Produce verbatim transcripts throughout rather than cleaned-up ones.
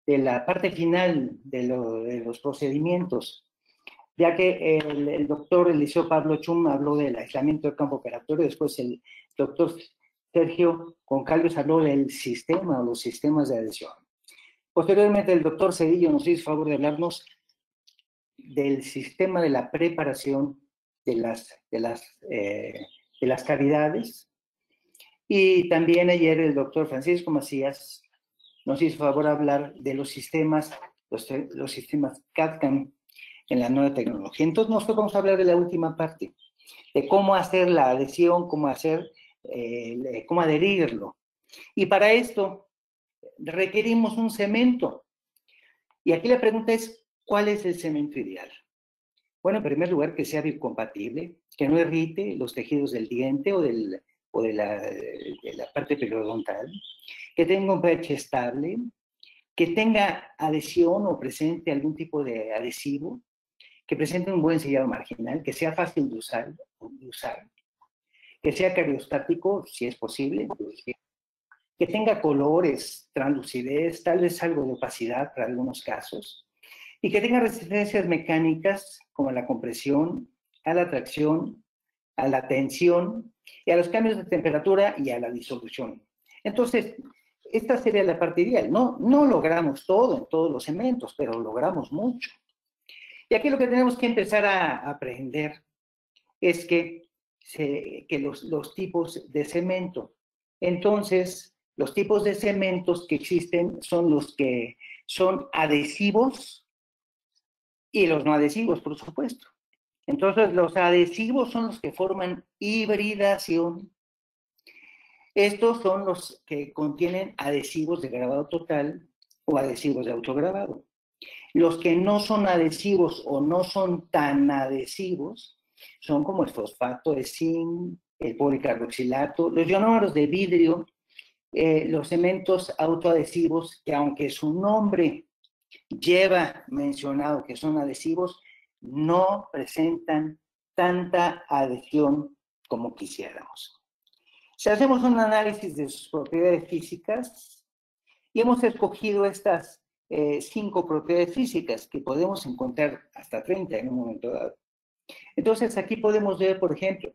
de la parte final de, lo, de los procedimientos, ya que el, el doctor Eliseo Pablo Chum habló del aislamiento del campo operatorio, después el doctor Sergio Concalves habló del sistema o los sistemas de adhesión. Posteriormente el doctor Cedillo nos hizo favor de hablarnos del sistema de la preparación de las, de las, eh, de las cavidades. Y también ayer el doctor Francisco Macías nos hizo favor de hablar de los sistemas, los, los sistemas C A D C A M en la nueva tecnología. Entonces nosotros vamos a hablar de la última parte, de cómo hacer la adhesión, cómo hacer, eh, cómo adherirlo. Y para esto requerimos un cemento. Y aquí la pregunta es, ¿cuál es el cemento ideal? Bueno, en primer lugar, que sea biocompatible, que no irrite los tejidos del diente o, del, o de, la, de la parte periodontal, que tenga un pH estable, que tenga adhesión o presente algún tipo de adhesivo, que presente un buen sellado marginal, que sea fácil de usar, de usar que sea cariostático, si es posible, que tenga colores, translucidez, tal vez algo de opacidad para algunos casos, y que tenga resistencias mecánicas como la compresión, a la tracción, a la tensión, y a los cambios de temperatura y a la disolución. Entonces, esta sería la parte ideal. No, no logramos todo en todos los cementos, pero logramos mucho. Y aquí lo que tenemos que empezar a aprender es que, se, que los, los tipos de cemento. Entonces, los tipos de cementos que existen son los que son adhesivos y los no adhesivos, por supuesto. Entonces, los adhesivos son los que forman hibridación. Estos son los que contienen adhesivos de grabado total o adhesivos de autograbado. Los que no son adhesivos o no son tan adhesivos son como el fosfato de zinc, el policarboxilato, los ionómeros de vidrio, eh, los cementos autoadhesivos, que aunque su nombre lleva mencionado que son adhesivos, no presentan tanta adhesión como quisiéramos. Si hacemos un análisis de sus propiedades físicas, y hemos escogido estas eh, cinco propiedades físicas, que podemos encontrar hasta treinta en un momento dado. Entonces, aquí podemos ver, por ejemplo,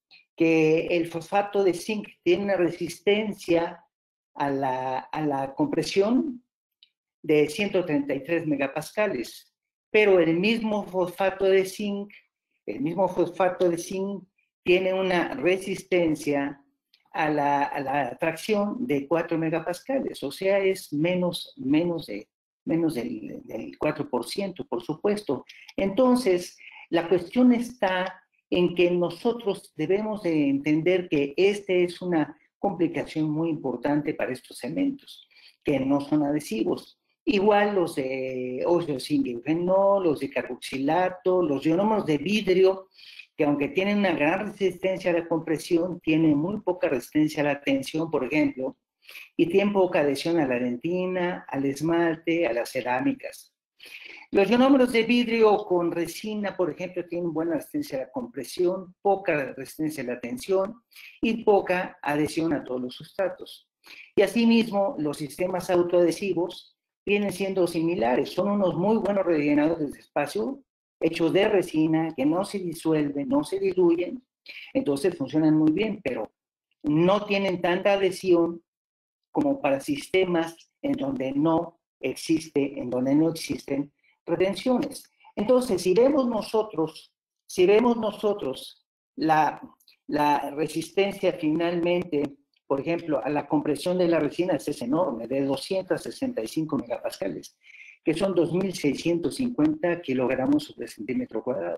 que el fosfato de zinc tiene una resistencia a la, a la compresión de ciento treinta y tres megapascales, pero el mismo fosfato de zinc, el mismo fosfato de zinc tiene una resistencia a la, a la tracción de cuatro megapascales, o sea, es menos, menos, de, menos del, del cuatro por ciento, por supuesto. Entonces, la cuestión está en que nosotros debemos de entender que esta es una complicación muy importante para estos cementos, que no son adhesivos. Igual los de óxido de zinc y fenol, los de carboxilato, los ionómeros de vidrio, que aunque tienen una gran resistencia a la compresión, tienen muy poca resistencia a la tensión, por ejemplo, y tienen poca adhesión a la dentina, al esmalte, a las cerámicas. Los ionómeros de vidrio con resina, por ejemplo, tienen buena resistencia a la compresión, poca resistencia a la tensión y poca adhesión a todos los sustratos. Y asimismo, los sistemas autoadhesivos vienen siendo similares. Son unos muy buenos rellenadores de espacio, hechos de resina, que no se disuelven, no se diluyen, entonces funcionan muy bien, pero no tienen tanta adhesión como para sistemas en donde no existe, en donde no existen retenciones. Entonces, si vemos nosotros, si vemos nosotros la, la resistencia finalmente, por ejemplo, a la compresión de la resina es enorme, de doscientos sesenta y cinco megapascales, que son dos mil seiscientos cincuenta kilogramos sobre centímetro cuadrado.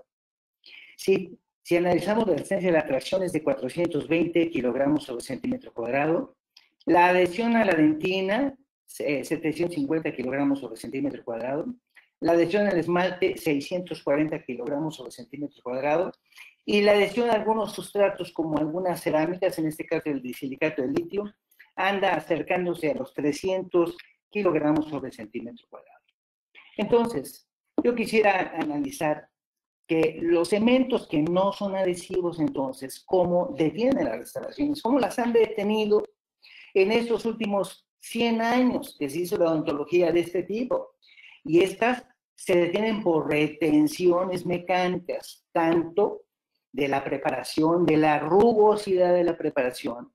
Si, si analizamos la resistencia de la tracción es de cuatrocientos veinte kilogramos sobre centímetro cuadrado, la adhesión a la dentina, eh, setecientos cincuenta kilogramos sobre centímetro cuadrado, la adhesión al esmalte, seiscientos cuarenta kilogramos sobre centímetro cuadrado, y la adhesión a algunos sustratos, como algunas cerámicas, en este caso el disilicato de litio, anda acercándose a los trescientos kilogramos sobre centímetro cuadrado. Entonces, yo quisiera analizar que los cementos que no son adhesivos, entonces, ¿cómo detienen las restauraciones? ¿Cómo las han detenido en estos últimos cien años que se hizo la odontología de este tipo. Y estas se detienen por retenciones mecánicas, tanto de la preparación, de la rugosidad de la preparación,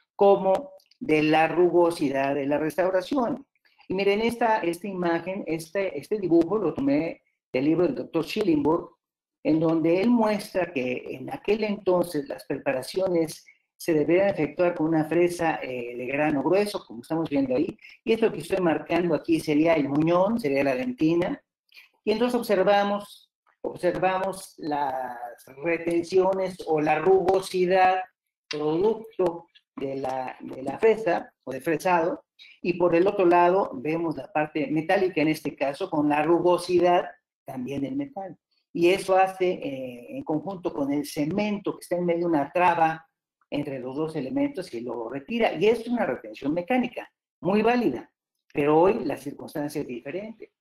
como de la rugosidad de la restauración. Y miren esta, esta imagen, este, este dibujo lo tomé del libro del doctor Schillingburg, en donde él muestra que en aquel entonces las preparaciones se deberían efectuar con una fresa eh, de grano grueso, como estamos viendo ahí, y esto que estoy marcando aquí sería el muñón, sería la dentina, y entonces observamos, observamos las retenciones o la rugosidad producto de la, de la fresa o de fresado, y por el otro lado vemos la parte metálica en este caso con la rugosidad también del metal. Y eso hace, eh, en conjunto con el cemento que está en medio de una traba entre los dos elementos y lo retira. Y es una retención mecánica muy válida, pero hoy la circunstancia es diferente.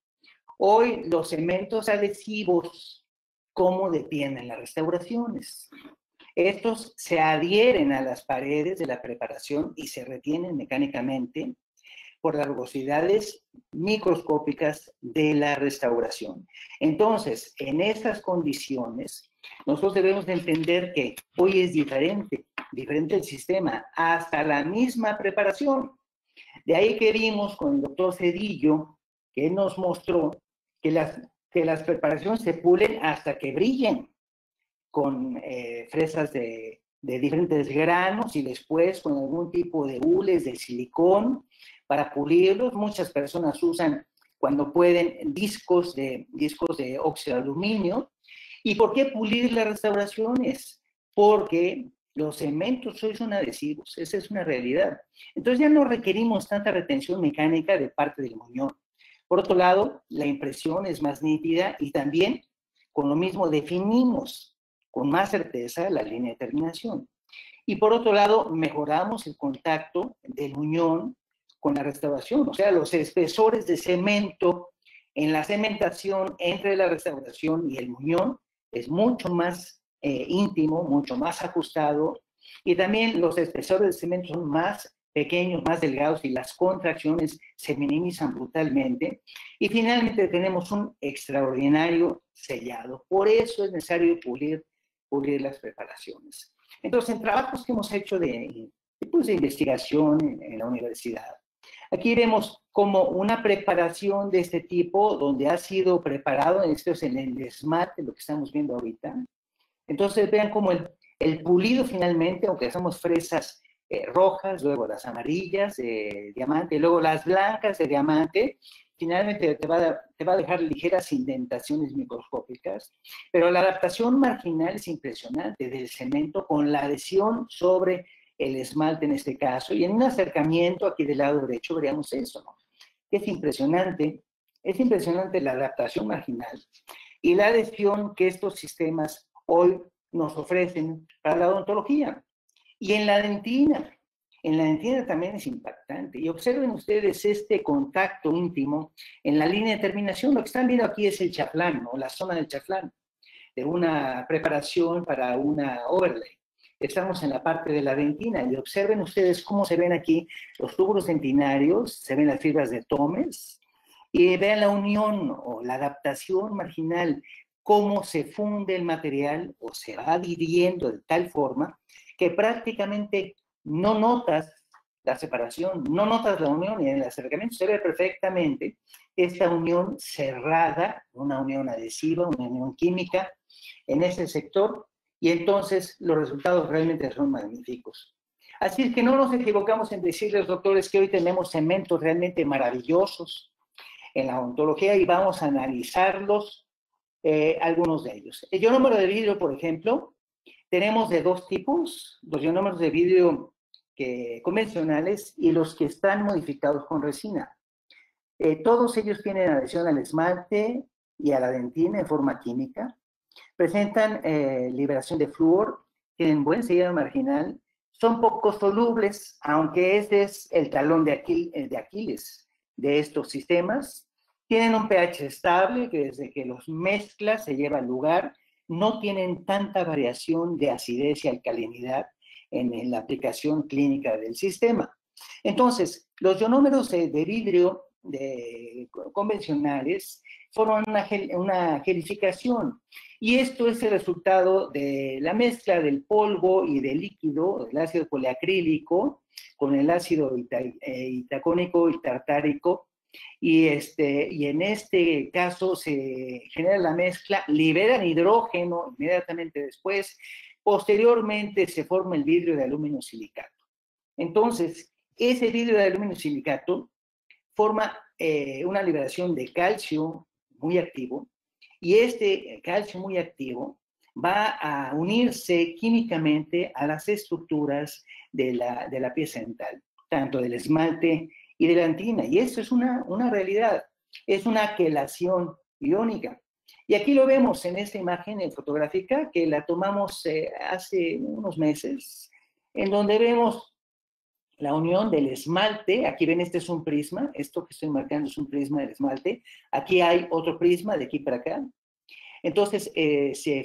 Hoy los cementos adhesivos, ¿cómo detienen las restauraciones? Estos se adhieren a las paredes de la preparación y se retienen mecánicamente por las rugosidades microscópicas de la restauración. Entonces, en estas condiciones, nosotros debemos de entender que hoy es diferente, diferente el sistema, hasta la misma preparación. De ahí que vimos con el doctor Cedillo, que él nos mostró que las, que las preparaciones se pulen hasta que brillen, con eh, fresas de, de diferentes granos y después con algún tipo de hules de silicón para pulirlos. Muchas personas usan, cuando pueden, discos de, discos de óxido de aluminio. ¿Y por qué pulir las restauraciones? Porque los cementos hoy son adhesivos, esa es una realidad. Entonces ya no requerimos tanta retención mecánica de parte del muñón. Por otro lado, la impresión es más nítida y también con lo mismo definimos con más certeza la línea de terminación. Y por otro lado, mejoramos el contacto del muñón con la restauración, o sea, los espesores de cemento en la cementación entre la restauración y el muñón es mucho más eh, íntimo, mucho más ajustado, y también los espesores de cemento son más pequeños, más delgados, y las contracciones se minimizan brutalmente. Y finalmente tenemos un extraordinario sellado. Por eso es necesario pulir, pulir las preparaciones. Entonces, en trabajos que hemos hecho de, pues, de investigación en, en la universidad, aquí vemos como una preparación de este tipo, donde ha sido preparado, en esto es en el esmalte, lo que estamos viendo ahorita. Entonces vean como el, el pulido finalmente, aunque hacemos fresas eh, rojas, luego las amarillas de diamante, luego las blancas de diamante, finalmente te va, a, te va a dejar ligeras indentaciones microscópicas, pero la adaptación marginal es impresionante del cemento con la adhesión sobre el esmalte en este caso, y en un acercamiento aquí del lado derecho veríamos eso, ¿no? Es impresionante, es impresionante la adaptación marginal y la adhesión que estos sistemas hoy nos ofrecen para la odontología. Y en la dentina, en la dentina también es impactante. Y observen ustedes este contacto íntimo en la línea de terminación. Lo que están viendo aquí es el chaflán, ¿no? La zona del chaflán, de una preparación para una overlay. Estamos en la parte de la dentina y observen ustedes cómo se ven aquí los tubos dentinarios, se ven las fibras de Tomes, y vean la unión o la adaptación marginal, cómo se funde el material o se va adhiriendo de tal forma que prácticamente no notas la separación, no notas la unión, y en el acercamiento se ve perfectamente esta unión cerrada, una unión adhesiva, una unión química en ese sector, y entonces los resultados realmente son magníficos. Así es que no nos equivocamos en decirles, doctores, que hoy tenemos cementos realmente maravillosos en la odontología y vamos a analizarlos, eh, algunos de ellos. El ionómero de vidrio, por ejemplo, tenemos de dos tipos, los ionómeros de vidrio que, convencionales y los que están modificados con resina. Eh, todos ellos tienen adhesión al esmalte y a la dentina en forma química, presentan eh, liberación de flúor, tienen buen sellado marginal, son poco solubles, aunque este es el talón de, Aquil, de Aquiles de estos sistemas. Tienen un pH estable, que desde que los mezclas se lleva al lugar, no tienen tanta variación de acidez y alcalinidad en, en la aplicación clínica del sistema. Entonces, los ionómeros de, de vidrio de, convencionales forman una, gel, una gelificación, y esto es el resultado de la mezcla del polvo y del líquido, del ácido poliacrílico, con el ácido ita, eh, itacónico y tartárico, y, este, y en este caso se genera la mezcla, liberan hidrógeno inmediatamente después, posteriormente se forma el vidrio de aluminio silicato. Entonces, ese vidrio de aluminio silicato forma eh, una liberación de calcio muy activo, y este calcio muy activo va a unirse químicamente a las estructuras de la, de la pieza dental, tanto del esmalte y de la dentina, y eso es una, una realidad, es una quelación iónica. Y aquí lo vemos en esta imagen fotográfica que la tomamos eh, hace unos meses, en donde vemos la unión del esmalte. Aquí ven, este es un prisma, esto que estoy marcando es un prisma del esmalte, aquí hay otro prisma de aquí para acá. Entonces eh, se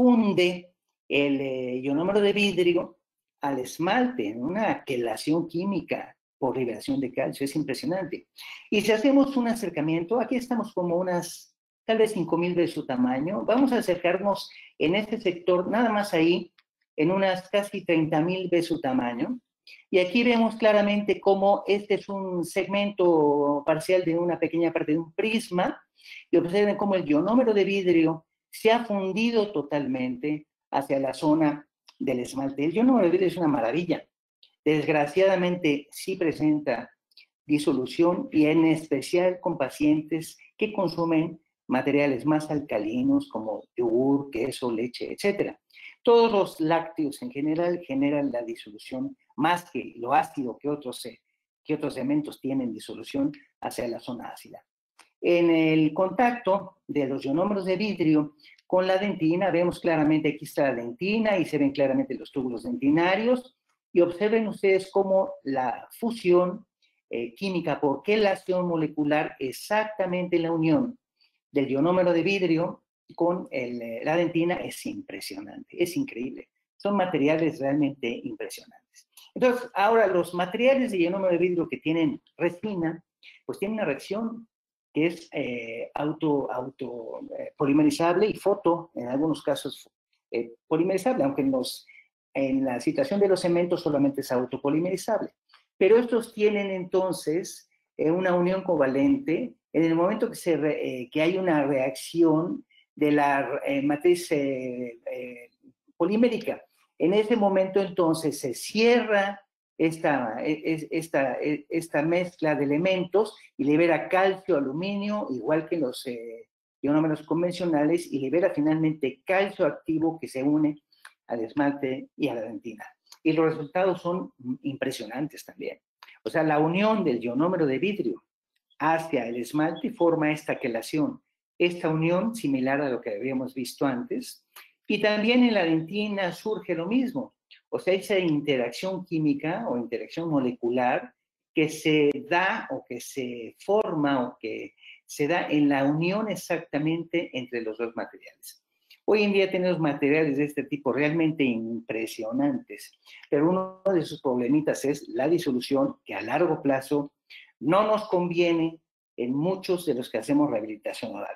funde el eh, ionómero de vidrio al esmalte en una quelación química por liberación de calcio, es impresionante. Y si hacemos un acercamiento, aquí estamos como unas, tal vez cinco mil veces su tamaño, vamos a acercarnos en este sector, nada más ahí, en unas casi treinta mil veces su tamaño. Y aquí vemos claramente cómo este es un segmento parcial de una pequeña parte de un prisma, y observen cómo el ionómero de vidrio se ha fundido totalmente hacia la zona del esmalte. El ionómero de vidrio es una maravilla. Desgraciadamente sí presenta disolución, y en especial con pacientes que consumen materiales más alcalinos como yogur, queso, leche, etcétera. Todos los lácteos en general generan la disolución, más que lo ácido que otros, que otros elementos tienen disolución hacia la zona ácida. En el contacto de los ionómeros de vidrio con la dentina, vemos claramente, aquí está la dentina y se ven claramente los túbulos dentinarios, y observen ustedes cómo la fusión eh, química por quelación molecular, exactamente la unión del ionómero de vidrio con el, eh, la dentina, es impresionante, es increíble. Son materiales realmente impresionantes. Entonces, ahora los materiales de ionómero de vidrio que tienen resina, pues tienen una reacción que es eh, auto, auto eh, polimerizable y foto, en algunos casos eh, polimerizable, aunque en, los, en la situación de los cementos solamente es autopolimerizable. Pero estos tienen entonces eh, una unión covalente en el momento que, se re, eh, que hay una reacción de la eh, matriz eh, eh, polimérica. En ese momento entonces se cierra esta, esta, esta mezcla de elementos y libera calcio, aluminio, igual que los eh, ionómeros convencionales, y libera finalmente calcio activo que se une al esmalte y a la dentina. Y los resultados son impresionantes también. O sea, la unión del ionómero de vidrio hacia el esmalte forma esta quelación, esta unión similar a lo que habíamos visto antes. Y también en la dentina surge lo mismo. O sea, esa interacción química o interacción molecular que se da o que se forma o que se da en la unión exactamente entre los dos materiales. Hoy en día tenemos materiales de este tipo realmente impresionantes, pero uno de sus problemitas es la disolución, que a largo plazo no nos conviene en muchos de los que hacemos rehabilitación oral.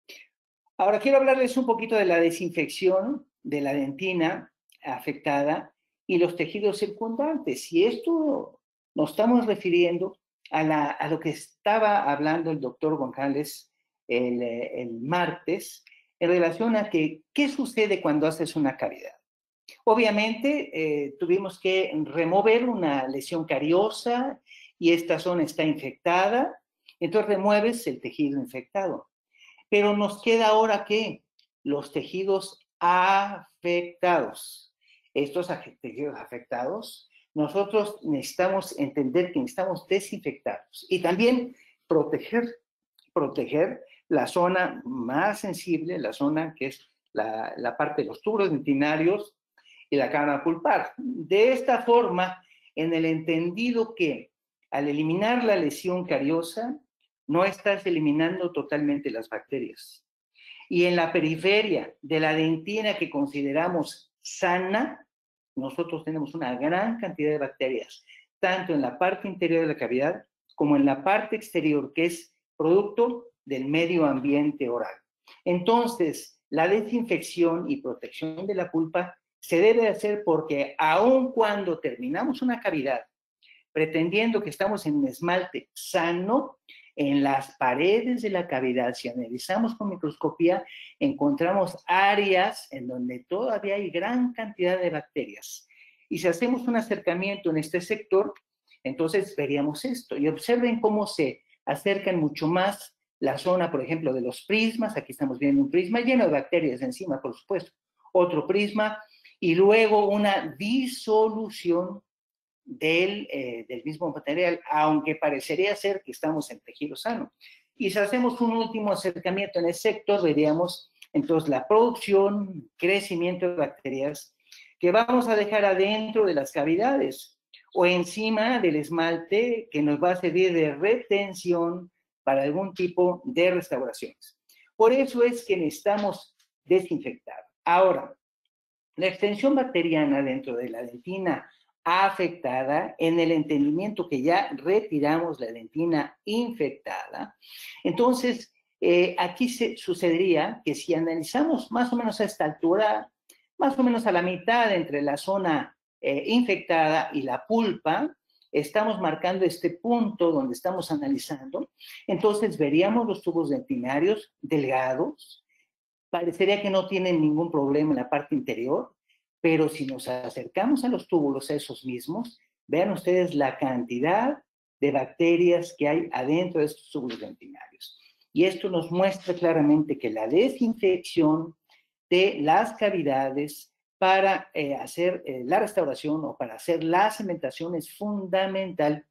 Ahora quiero hablarles un poquito de la desinfección de la dentina afectada y los tejidos circundantes. Y esto nos estamos refiriendo a, la, a lo que estaba hablando el doctor González el, el martes en relación a que, ¿qué sucede cuando haces una cavidad? Obviamente eh, tuvimos que remover una lesión cariosa y esta zona está infectada, entonces remueves el tejido infectado. Pero nos queda ahora, ¿qué? Los tejidos afectados. Estos tejidos afectados, nosotros necesitamos entender que necesitamos desinfectarlos y también proteger, proteger la zona más sensible, la zona que es la, la parte de los túbulos dentinarios y la cámara pulpar. De esta forma, en el entendido que al eliminar la lesión cariosa, no estás eliminando totalmente las bacterias. Y en la periferia de la dentina que consideramos sana, nosotros tenemos una gran cantidad de bacterias. tanto en la parte interior de la cavidad como en la parte exterior, que es producto del medio ambiente oral. Entonces, la desinfección y protección de la pulpa se debe hacer porque aun cuando terminamos una cavidad, pretendiendo que estamos en un esmalte sano, en las paredes de la cavidad, si analizamos con microscopía, encontramos áreas en donde todavía hay gran cantidad de bacterias. Y si hacemos un acercamiento en este sector, entonces veríamos esto. Y observen cómo se acercan mucho más la zona, por ejemplo, de los prismas. Aquí estamos viendo un prisma lleno de bacterias encima, por supuesto. Otro prisma y luego una disolución del, eh, del mismo material, aunque parecería ser que estamos en tejido sano. Y si hacemos un último acercamiento en el sector, veríamos entonces la producción, crecimiento de bacterias que vamos a dejar adentro de las cavidades o encima del esmalte que nos va a servir de retención para algún tipo de restauraciones. Por eso es que necesitamos desinfectar. Ahora, la extensión bacteriana dentro de la dentina afectada, en el entendimiento que ya retiramos la dentina infectada, entonces eh, aquí se, sucedería que si analizamos más o menos a esta altura, más o menos a la mitad entre la zona eh, infectada y la pulpa, estamos marcando este punto donde estamos analizando, entonces veríamos los tubos dentinarios delgados, parecería que no tienen ningún problema en la parte interior, pero si nos acercamos a los túbulos esos mismos, vean ustedes la cantidad de bacterias que hay adentro de estos túbulos dentinarios. Y esto nos muestra claramente que la desinfección de las cavidades para eh, hacer eh, la restauración o para hacer la cementación es fundamental,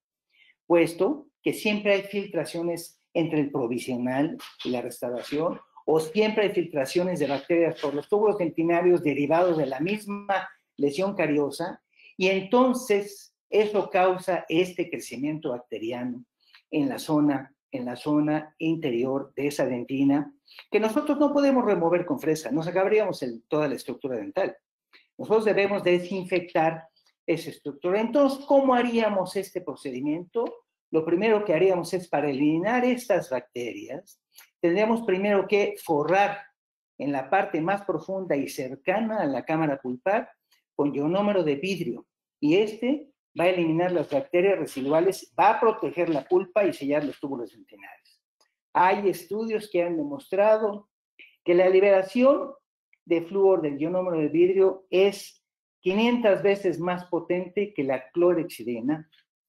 puesto que siempre hay filtraciones entre el provisional y la restauración, o siempre hay filtraciones de bacterias por los túbulos dentinarios derivados de la misma lesión cariosa, y entonces eso causa este crecimiento bacteriano en la zona, en la zona interior de esa dentina, que nosotros no podemos remover con fresa, nos acabaríamos el, toda la estructura dental. Nosotros debemos desinfectar esa estructura. Entonces, ¿cómo haríamos este procedimiento? Lo primero que haríamos es, para eliminar estas bacterias, tendríamos primero que forrar en la parte más profunda y cercana a la cámara pulpar con ionómero de vidrio. Y este va a eliminar las bacterias residuales, va a proteger la pulpa y sellar los túbulos dentinarios. Hay estudios que han demostrado que la liberación de flúor del ionómero de vidrio es quinientas veces más potente que la clorhexidina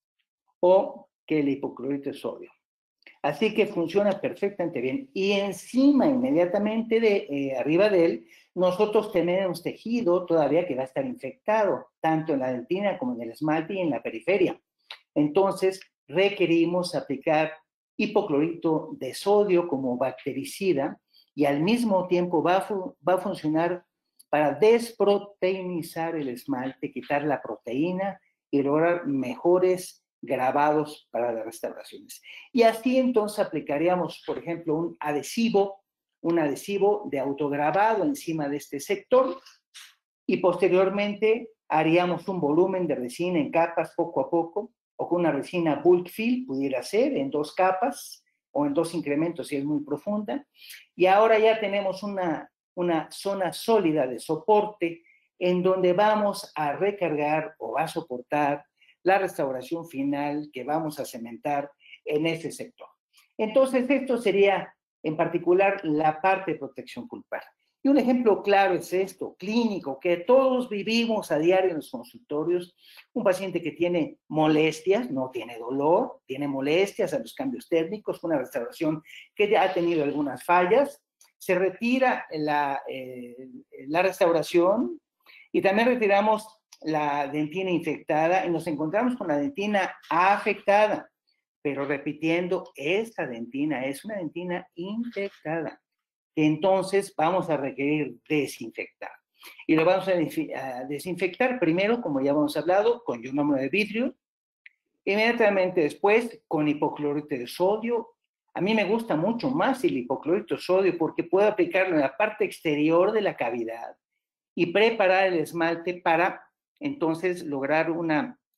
o que el hipoclorito de sodio. Así que funciona perfectamente bien. Y encima, inmediatamente de eh, arriba de él, nosotros tenemos tejido todavía que va a estar infectado, tanto en la dentina como en el esmalte y en la periferia. Entonces, requerimos aplicar hipoclorito de sodio como bactericida y al mismo tiempo va a, va a funcionar para desproteinizar el esmalte, quitar la proteína y lograr mejores grabados para las restauraciones. Y así entonces aplicaríamos, por ejemplo, un adhesivo, un adhesivo de autograbado encima de este sector y posteriormente haríamos un volumen de resina en capas poco a poco, o con una resina bulk fill, pudiera ser en dos capas o en dos incrementos si es muy profunda. Y ahora ya tenemos una, una zona sólida de soporte en donde vamos a recargar o a soportar la restauración final que vamos a cementar en ese sector. Entonces, esto sería en particular la parte de protección pulpar. Y un ejemplo claro es esto, clínico, que todos vivimos a diario en los consultorios. Un paciente que tiene molestias, no tiene dolor, tiene molestias a los cambios térmicos, una restauración que ya ha tenido algunas fallas, se retira la, eh, la restauración y también retiramos la dentina infectada y nos encontramos con la dentina afectada, pero repitiendo, esta dentina es una dentina infectada, que entonces vamos a requerir desinfectar. Y lo vamos a desinfectar primero, como ya hemos hablado, con ionómero de vidrio, inmediatamente después con hipoclorito de sodio. A mí me gusta mucho más el hipoclorito de sodio porque puedo aplicarlo en la parte exterior de la cavidad y preparar el esmalte para entonces lograr una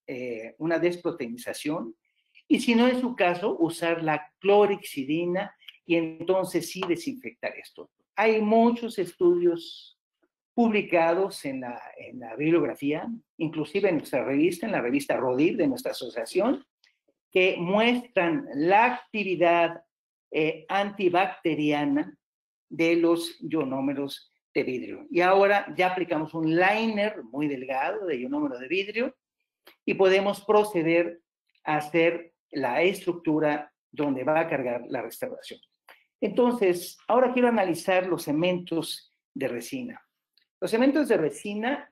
eh, una desproteinización, y si no es su caso, usar la clorhexidina y entonces sí desinfectar esto. Hay muchos estudios publicados en la, en la bibliografía, inclusive en nuestra revista, en la revista RODIR de nuestra asociación, que muestran la actividad eh, antibacteriana de los ionómeros de vidrio. Y ahora ya aplicamos un liner muy delgado de ionómero de vidrio y podemos proceder a hacer la estructura donde va a cargar la restauración. Entonces, ahora quiero analizar los cementos de resina. Los cementos de resina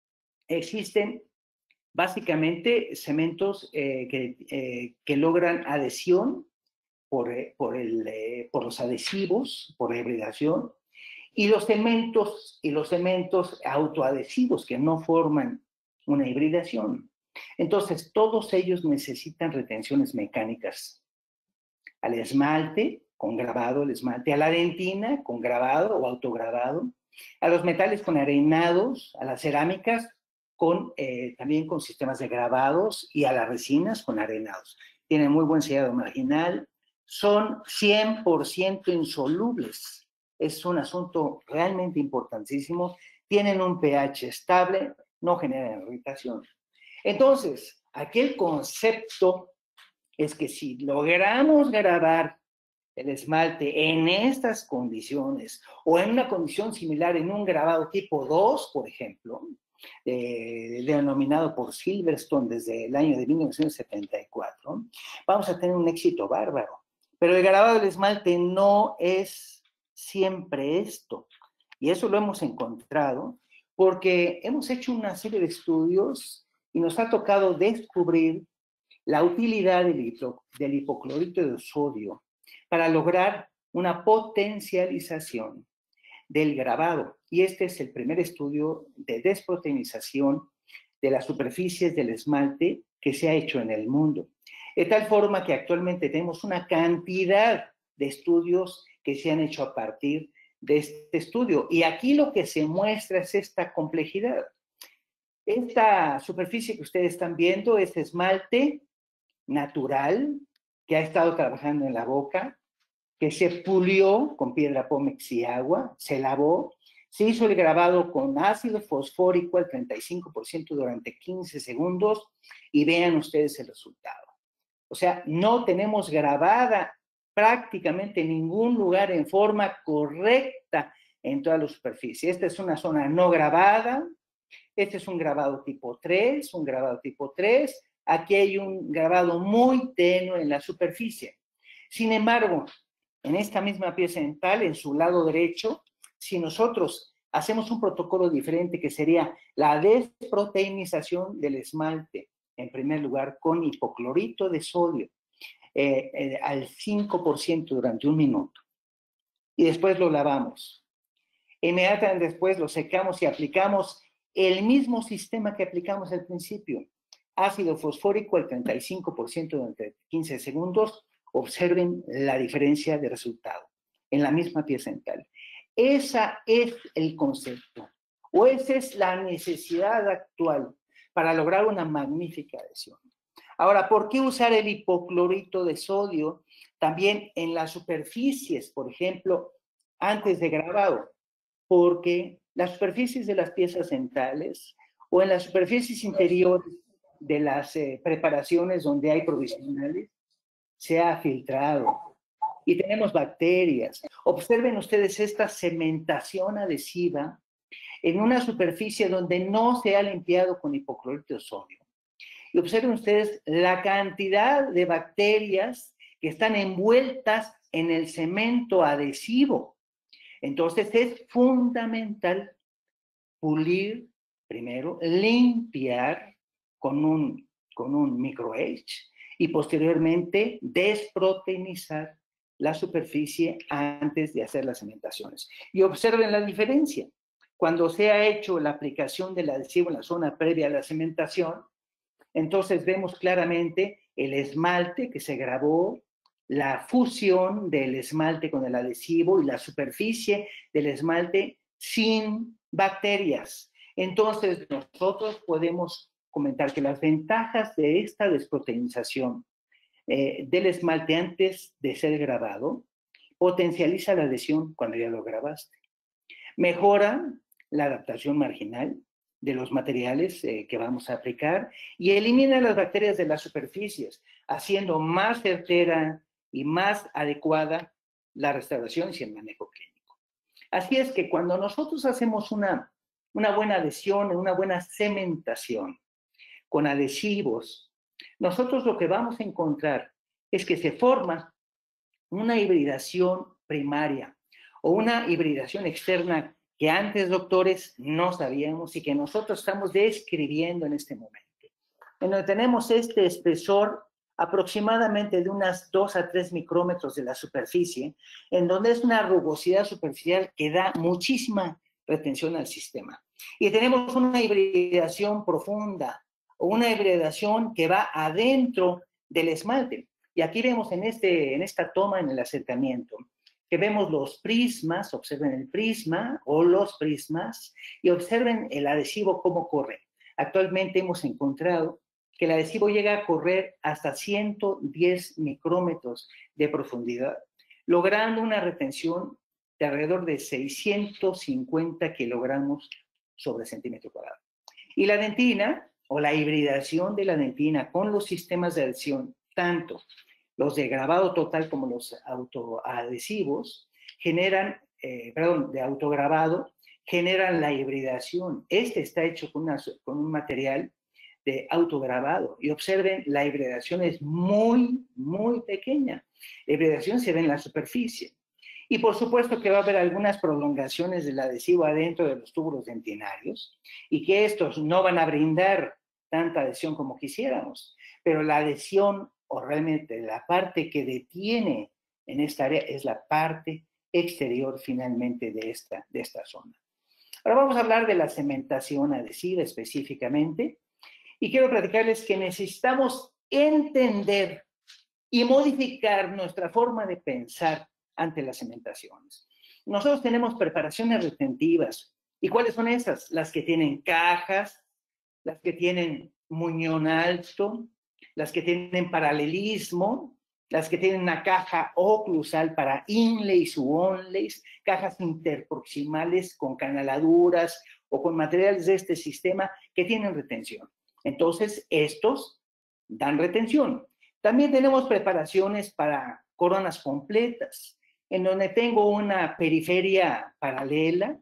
existen básicamente cementos eh, que, eh, que logran adhesión por, eh, por, el, eh, por los adhesivos, por la hibridación, y los cementos, y los cementos autoadhesivos que no forman una hibridación. Entonces, todos ellos necesitan retenciones mecánicas. Al esmalte, con grabado el esmalte, a la dentina, con grabado o autograbado, a los metales con arenados, a las cerámicas, con, eh, también con sistemas de grabados, y a las resinas con arenados. Tienen muy buen sellado marginal, son cien por ciento insolubles. Es un asunto realmente importantísimo. Tienen un pH estable, no generan irritación. Entonces, aquí el concepto es que si logramos grabar el esmalte en estas condiciones o en una condición similar en un grabado tipo dos, por ejemplo, eh, denominado por Silverstone desde el año de mil novecientos setenta y cuatro, vamos a tener un éxito bárbaro. Pero el grabado del esmalte no es siempre esto. Y eso lo hemos encontrado porque hemos hecho una serie de estudios y nos ha tocado descubrir la utilidad del, hipo, del hipoclorito de sodio para lograr una potencialización del grabado. Y este es el primer estudio de desproteinización de las superficies del esmalte que se ha hecho en el mundo. De tal forma que actualmente tenemos una cantidad de estudios que se han hecho a partir de este estudio. Y aquí lo que se muestra es esta complejidad. Esta superficie que ustedes están viendo es esmalte natural que ha estado trabajando en la boca, que se pulió con piedra pómex y agua, se lavó, se hizo el grabado con ácido fosfórico al treinta y cinco por ciento durante quince segundos y vean ustedes el resultado. O sea, no tenemos grabada prácticamente en ningún lugar en forma correcta en toda la superficie. Esta es una zona no grabada, este es un grabado tipo tres, un grabado tipo tres, aquí hay un grabado muy tenue en la superficie. Sin embargo, en esta misma pieza dental, en su lado derecho, si nosotros hacemos un protocolo diferente que sería la desproteinización del esmalte, en primer lugar, con hipoclorito de sodio, eh, eh, al cinco por ciento durante un minuto, y después lo lavamos. Inmediatamente después lo secamos y aplicamos el mismo sistema que aplicamos al principio. Ácido fosfórico al treinta y cinco por ciento durante quince segundos. Observen la diferencia de resultado en la misma pieza dental. Ese es el concepto, o esa es la necesidad actual para lograr una magnífica adhesión. Ahora, ¿por qué usar el hipoclorito de sodio también en las superficies, por ejemplo, antes de grabado? Porque las superficies de las piezas dentales o en las superficies interiores de las eh, preparaciones donde hay provisionales, se ha filtrado y tenemos bacterias. Observen ustedes esta cementación adhesiva en una superficie donde no se ha limpiado con hipoclorito de sodio. Y observen ustedes la cantidad de bacterias que están envueltas en el cemento adhesivo. Entonces es fundamental pulir primero, limpiar con un, con un microedge y posteriormente desproteinizar la superficie antes de hacer las cementaciones. Y observen la diferencia. Cuando se ha hecho la aplicación del adhesivo en la zona previa a la cementación, entonces vemos claramente el esmalte que se grabó, la fusión del esmalte con el adhesivo y la superficie del esmalte sin bacterias. Entonces nosotros podemos comentar que las ventajas de esta desproteinización eh, del esmalte antes de ser grabado potencializa la lesión cuando ya lo grabaste. Mejora la adaptación marginal de los materiales eh, que vamos a aplicar y elimina las bacterias de las superficies, haciendo más certera y más adecuada la restauración y el manejo clínico. Así es que cuando nosotros hacemos una, una buena adhesión, una buena cementación con adhesivos, nosotros lo que vamos a encontrar es que se forma una hibridación primaria o una hibridación externa que antes, doctores, no sabíamos y que nosotros estamos describiendo en este momento. En donde tenemos este espesor aproximadamente de unas dos a tres micrómetros de la superficie, en donde es una rugosidad superficial que da muchísima retención al sistema. Y tenemos una hibridación profunda o una hibridación que va adentro del esmalte. Y aquí vemos en, este, en esta toma, en el acercamiento, que vemos los prismas, observen el prisma o los prismas y observen el adhesivo cómo corre. Actualmente hemos encontrado que el adhesivo llega a correr hasta ciento diez micrómetros de profundidad, logrando una retención de alrededor de seiscientos cincuenta kilogramos sobre centímetro cuadrado. Y la dentina, o la hibridación de la dentina con los sistemas de adhesión, tanto los de grabado total como los autoadhesivos, generan, eh, perdón, de autograbado, generan la hibridación. Este está hecho con, una, con un material de autograbado. Y observen, la hibridación es muy, muy pequeña. La hibridación se ve en la superficie. Y por supuesto que va a haber algunas prolongaciones del adhesivo adentro de los túbulos dentinarios y que estos no van a brindar tanta adhesión como quisiéramos. Pero la adhesión, o realmente la parte que detiene en esta área, es la parte exterior finalmente de esta, de esta zona. Ahora vamos a hablar de la cementación adhesiva específicamente y quiero platicarles que necesitamos entender y modificar nuestra forma de pensar ante las cementaciones. Nosotros tenemos preparaciones retentivas. ¿Y cuáles son esas? Las que tienen cajas, las que tienen muñón alto, las que tienen paralelismo, las que tienen una caja oclusal para inlays u onlays, cajas interproximales con canaladuras o con materiales de este sistema que tienen retención. Entonces, estos dan retención. También tenemos preparaciones para coronas completas, en donde tengo una periferia paralela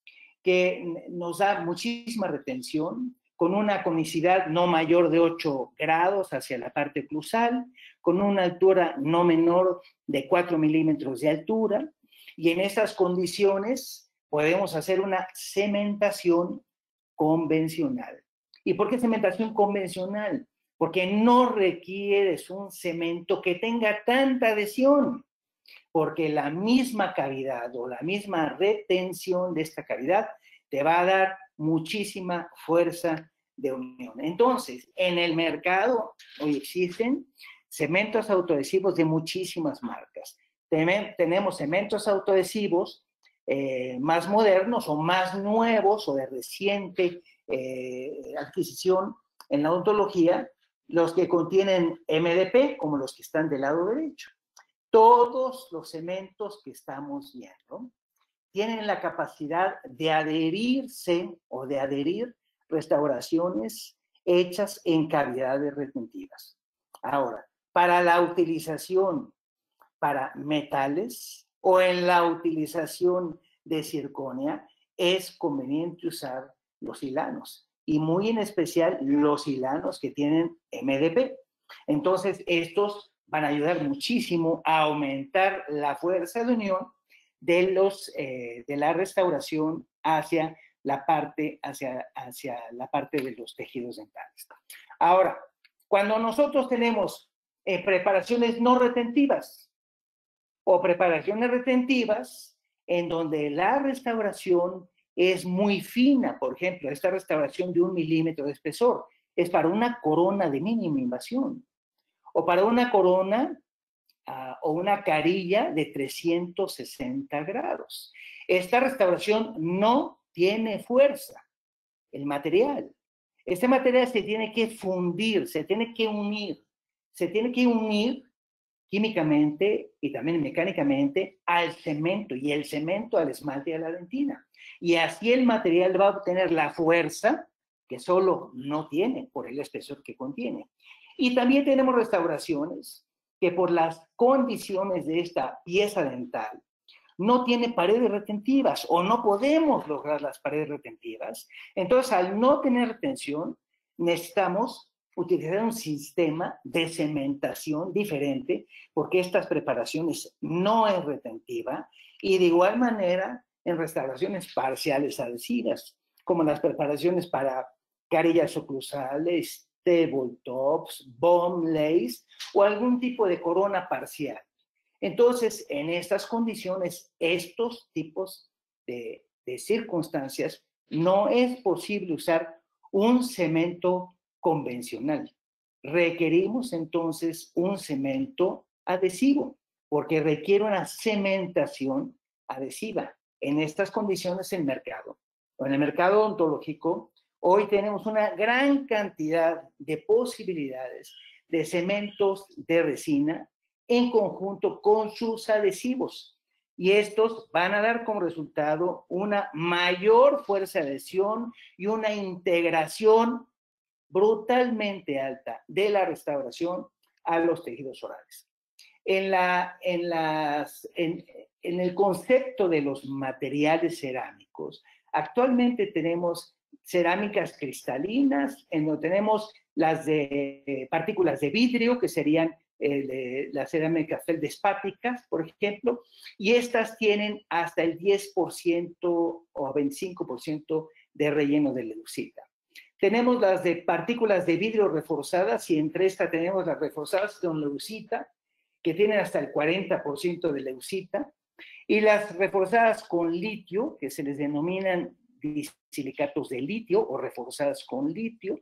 que nos da muchísima retención, con una conicidad no mayor de ocho grados hacia la parte oclusal, con una altura no menor de cuatro milímetros de altura, y en estas condiciones podemos hacer una cementación convencional. ¿Y por qué cementación convencional? Porque no requieres un cemento que tenga tanta adhesión, porque la misma cavidad o la misma retención de esta cavidad te va a dar muchísima fuerza de unión. Entonces, en el mercado hoy existen cementos autoadhesivos de muchísimas marcas. Tenemos cementos autoadhesivos eh, más modernos o más nuevos o de reciente eh, adquisición en la odontología, los que contienen M D P, como los que están del lado derecho. Todos los cementos que estamos viendo tienen la capacidad de adherirse o de adherir restauraciones hechas en cavidades retentivas. Ahora, para la utilización para metales o en la utilización de circonia, es conveniente usar los hilanos y muy en especial los hilanos que tienen M D P. Entonces, estos van a ayudar muchísimo a aumentar la fuerza de unión de, los, eh, de la restauración hacia la, parte, hacia, hacia la parte de los tejidos dentales. Ahora, cuando nosotros tenemos eh, preparaciones no retentivas o preparaciones retentivas en donde la restauración es muy fina, por ejemplo, esta restauración de un milímetro de espesor es para una corona de mínima invasión o para una corona Uh, o una carilla de trescientos sesenta grados. Esta restauración no tiene fuerza, el material. Este material se tiene que fundir, se tiene que unir, se tiene que unir químicamente y también mecánicamente al cemento y el cemento al esmalte y a la dentina. Y así el material va a obtener la fuerza que solo no tiene por el espesor que contiene. Y también tenemos restauraciones que por las condiciones de esta pieza dental no tiene paredes retentivas o no podemos lograr las paredes retentivas. Entonces, al no tener retención, necesitamos utilizar un sistema de cementación diferente porque estas preparaciones no es retentiva y de igual manera en restauraciones parciales adhesivas, como las preparaciones para carillas oclusales, tabletops, bomb lace o algún tipo de corona parcial. Entonces, en estas condiciones, estos tipos de, de circunstancias, no es posible usar un cemento convencional. Requerimos entonces un cemento adhesivo, porque requiere una cementación adhesiva. En estas condiciones, el mercado, o en el mercado odontológico, hoy tenemos una gran cantidad de posibilidades de cementos de resina en conjunto con sus adhesivos. Y estos van a dar como resultado una mayor fuerza de adhesión y una integración brutalmente alta de la restauración a los tejidos orales. En, la, en, las, en, en el concepto de los materiales cerámicos, actualmente tenemos cerámicas cristalinas, en donde tenemos las de eh, partículas de vidrio, que serían eh, de, las cerámicas feldespáticas, por ejemplo, y estas tienen hasta el diez por ciento o veinticinco por ciento de relleno de leucita. Tenemos las de partículas de vidrio reforzadas, y entre estas tenemos las reforzadas con leucita, que tienen hasta el cuarenta por ciento de leucita, y las reforzadas con litio, que se les denominan silicatos de litio o reforzadas con litio,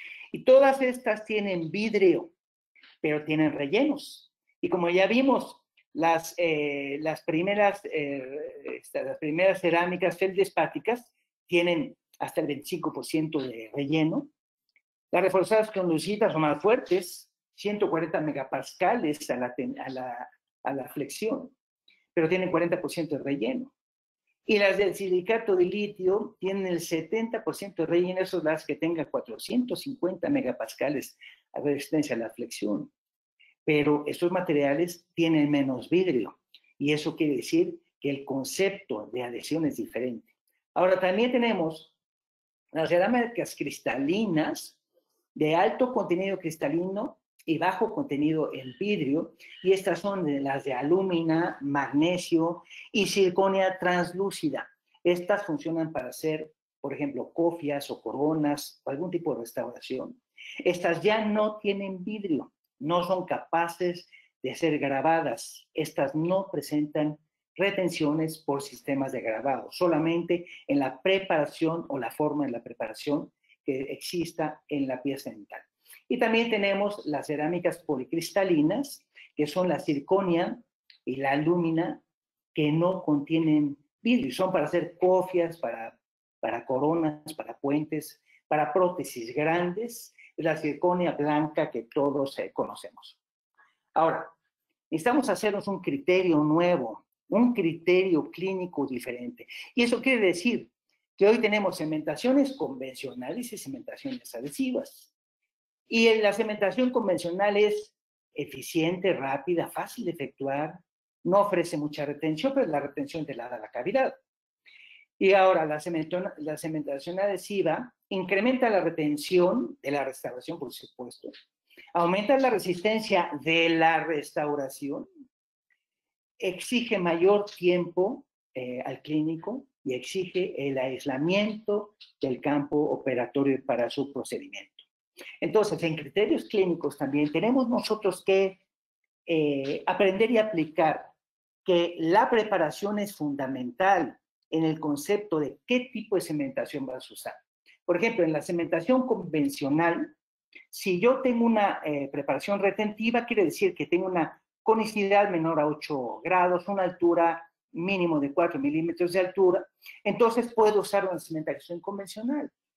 y todas estas tienen vidrio, pero tienen rellenos. Y como ya vimos, las, eh, las, primeras, eh, esta, las primeras cerámicas feldespáticas tienen hasta el veinticinco por ciento de relleno. Las reforzadas con leucita son más fuertes, ciento cuarenta megapascales a la, a la, a la flexión, pero tienen cuarenta por ciento de relleno. Y las del silicato de litio tienen el setenta por ciento de relleno, esos las que tengan cuatrocientos cincuenta megapascales a resistencia a la flexión. Pero estos materiales tienen menos vidrio, y eso quiere decir que el concepto de adhesión es diferente. Ahora, también tenemos las cerámicas cristalinas de alto contenido cristalino y bajo contenido en vidrio, y estas son de las de alúmina, magnesio y circonia translúcida. Estas funcionan para hacer, por ejemplo, cofias o coronas o algún tipo de restauración. Estas ya no tienen vidrio, no son capaces de ser grabadas. Estas no presentan retenciones por sistemas de grabado, solamente en la preparación o la forma de la preparación que exista en la pieza dental. Y también tenemos las cerámicas policristalinas, que son la circonia y la alúmina, que no contienen vidrio, son para hacer cofias, para, para coronas, para puentes, para prótesis grandes, la circonia blanca que todos eh, conocemos. Ahora, necesitamos hacernos un criterio nuevo, un criterio clínico diferente. Y eso quiere decir que hoy tenemos cementaciones convencionales y cementaciones adhesivas. Y la cementación convencional es eficiente, rápida, fácil de efectuar, no ofrece mucha retención, pero la retención te la da la cavidad. Y ahora la cementación, la cementación adhesiva incrementa la retención de la restauración, por supuesto, aumenta la resistencia de la restauración, exige mayor tiempo eh, al clínico y exige el aislamiento del campo operatorio para su procedimiento. Entonces, en criterios clínicos también tenemos nosotros que eh, aprender y aplicar que la preparación es fundamental en el concepto de qué tipo de cementación vas a usar. Por ejemplo, en la cementación convencional, si yo tengo una eh, preparación retentiva, quiere decir que tengo una conicidad menor a ocho grados, una altura mínimo de cuatro milímetros de altura, entonces puedo usar una cementación convencional.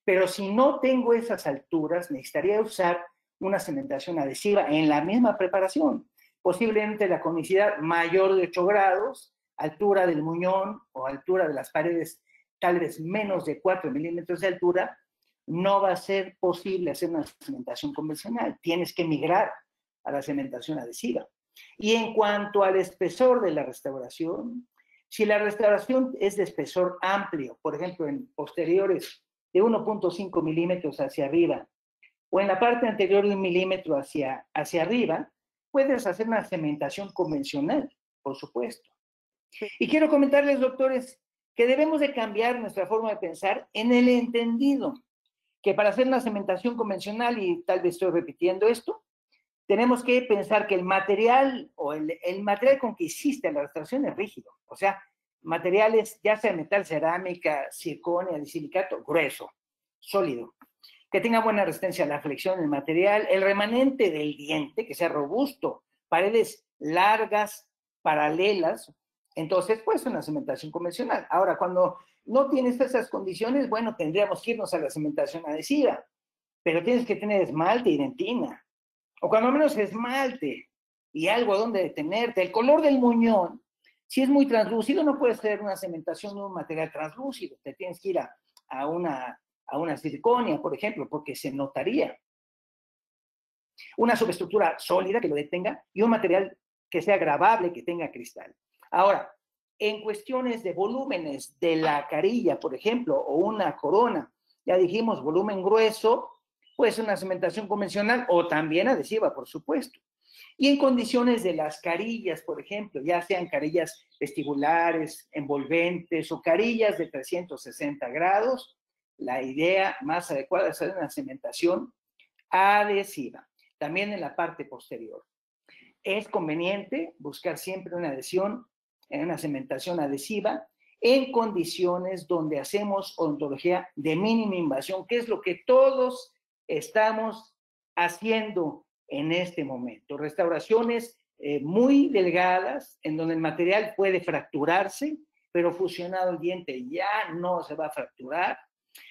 Pero si no tengo esas alturas, necesitaría usar una cementación adhesiva en la misma preparación, posiblemente la conicidad mayor de ocho grados, altura del muñón o altura de las paredes tal vez menos de cuatro milímetros de altura, no va a ser posible hacer una cementación convencional. Tienes que migrar a la cementación adhesiva. Y en cuanto al espesor de la restauración, si la restauración es de espesor amplio, por ejemplo, en posteriores de uno punto cinco milímetros hacia arriba, o en la parte anterior de un milímetro hacia, hacia arriba, puedes hacer una cementación convencional, por supuesto. Y quiero comentarles, doctores, que debemos de cambiar nuestra forma de pensar en el entendido, que para hacer una cementación convencional, y tal vez estoy repitiendo esto, tenemos que pensar que el material o el, el material con que hiciste la restauración es rígido, o sea, materiales ya sea metal, cerámica, circonia, silicato, grueso, sólido, que tenga buena resistencia a la flexión del material, el remanente del diente, que sea robusto, paredes largas, paralelas, entonces pues una cementación convencional. Ahora, cuando no tienes esas condiciones, bueno, tendríamos que irnos a la cementación adhesiva, pero tienes que tener esmalte y dentina, o cuando menos esmalte y algo donde detenerte. El color del muñón, si es muy translúcido, no puedes hacer una cementación de un material translúcido, te tienes que ir a, a una... a una circonia, por ejemplo, porque se notaría. Una subestructura sólida que lo detenga y un material que sea grabable, que tenga cristal. Ahora, en cuestiones de volúmenes de la carilla, por ejemplo, o una corona, ya dijimos, volumen grueso, pues una cementación convencional o también adhesiva, por supuesto. Y en condiciones de las carillas, por ejemplo, ya sean carillas vestibulares, envolventes o carillas de trescientos sesenta grados, la idea más adecuada es hacer una cementación adhesiva, también en la parte posterior. Es conveniente buscar siempre una adhesión, una cementación adhesiva, en condiciones donde hacemos odontología de mínima invasión, que es lo que todos estamos haciendo en este momento. Restauraciones eh, muy delgadas, en donde el material puede fracturarse, pero fusionado el diente ya no se va a fracturar.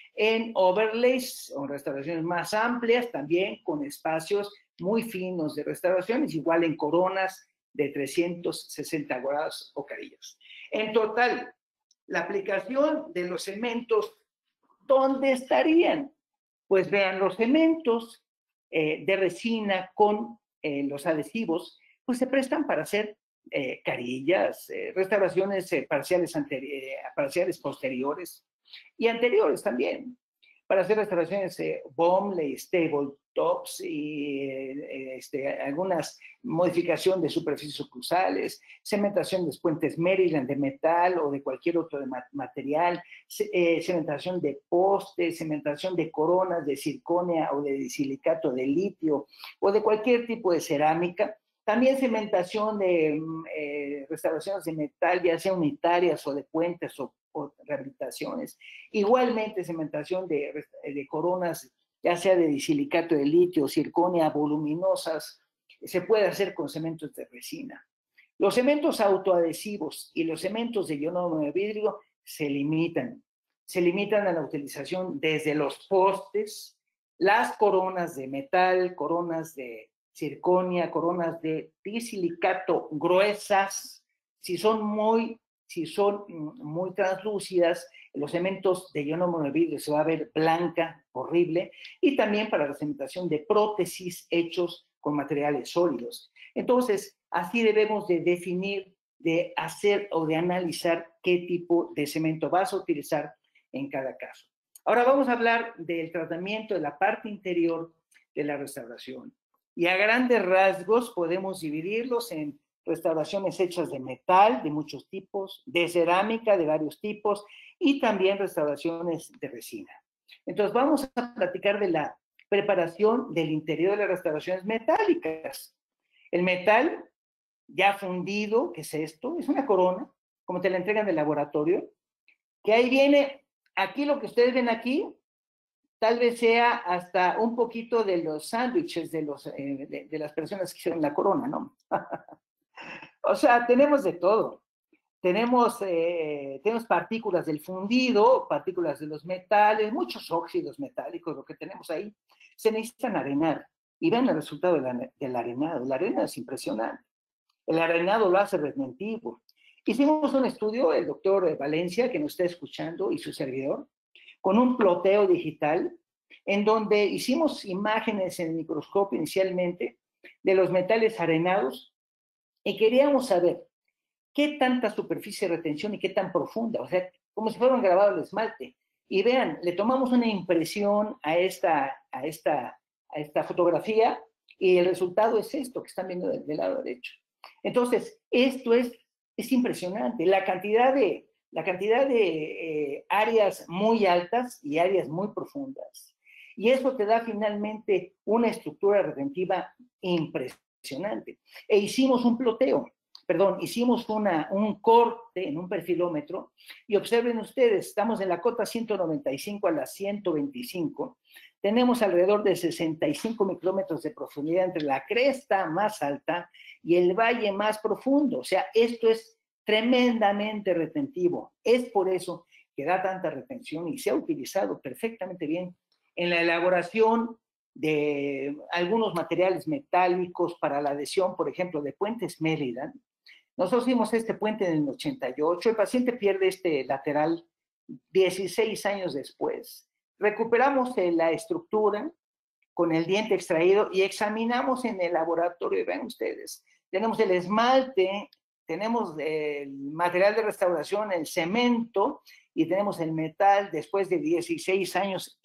En overlays o restauraciones más amplias, también con espacios muy finos de restauraciones, igual en coronas de trescientos sesenta grados o carillas. En total, la aplicación de los cementos, ¿dónde estarían? Pues vean, los cementos eh, de resina con eh, los adhesivos, pues se prestan para hacer eh, carillas, eh, restauraciones eh, parciales, eh, parciales posteriores, y anteriores también, para hacer restauraciones eh, Bomley, tabletops y eh, este, algunas modificación de superficies oclusales, cementación de puentes Maryland de metal o de cualquier otro de ma material, eh, cementación de postes, cementación de coronas de circonia o de silicato de litio o de cualquier tipo de cerámica. También cementación de eh, restauraciones de metal, ya sea unitarias o de puentes o, o rehabilitaciones. Igualmente cementación de, de coronas, ya sea de silicato de litio, circonia, voluminosas, se puede hacer con cementos de resina. Los cementos autoadhesivos y los cementos de ionómero de vidrio se limitan. Se limitan a la utilización desde los postes, las coronas de metal, coronas de circonia, coronas de disilicato gruesas, si son muy, si son muy translúcidas, los cementos de ionómero de vidrio se va a ver blanca, horrible, y también para la cementación de prótesis hechos con materiales sólidos. Entonces, así debemos de definir, de hacer o de analizar qué tipo de cemento vas a utilizar en cada caso. Ahora vamos a hablar del tratamiento de la parte interior de la restauración. Y a grandes rasgos podemos dividirlos en restauraciones hechas de metal de muchos tipos, de cerámica de varios tipos y también restauraciones de resina. Entonces vamos a platicar de la preparación del interior de las restauraciones metálicas. El metal ya fundido, ¿qué es esto? Es una corona, como te la entregan del laboratorio, que ahí viene, aquí lo que ustedes ven aquí, tal vez sea hasta un poquito de los sándwiches de, los, eh, de, de las personas que hicieron la corona, ¿no? O sea, tenemos de todo. tenemos, eh, tenemos partículas del fundido, partículas de los metales, muchos óxidos metálicos, lo que tenemos ahí. Se necesitan arenar. Y vean el resultado de la, del arenado. El arenado es impresionante. El arenado lo hace retentivo. Hicimos un estudio, el doctor Valencia, que nos está escuchando, y su servidor, con un ploteo digital, en donde hicimos imágenes en el microscopio inicialmente de los metales arenados y queríamos saber qué tanta superficie de retención y qué tan profunda, o sea, como si fuera un grabado de esmalte. Y vean, le tomamos una impresión a esta, a esta, a esta fotografía y el resultado es esto que están viendo del, del lado derecho. Entonces, esto es, es impresionante, la cantidad de, la cantidad de eh, áreas muy altas y áreas muy profundas. Y eso te da finalmente una estructura retentiva impresionante. E hicimos un ploteo, perdón, hicimos una, un corte en un perfilómetro y observen ustedes, estamos en la cota ciento noventa y cinco a la ciento veinticinco, tenemos alrededor de sesenta y cinco micrómetros de profundidad entre la cresta más alta y el valle más profundo. O sea, esto es tremendamente retentivo. Es por eso que da tanta retención y se ha utilizado perfectamente bien en la elaboración de algunos materiales metálicos para la adhesión, por ejemplo, de puentes Mérida. Nosotros vimos este puente en el ochenta y ocho, el paciente pierde este lateral dieciséis años después. Recuperamos la estructura con el diente extraído y examinamos en el laboratorio, y vean ustedes, tenemos el esmalte, tenemos el material de restauración, el cemento, y tenemos el metal después de dieciséis años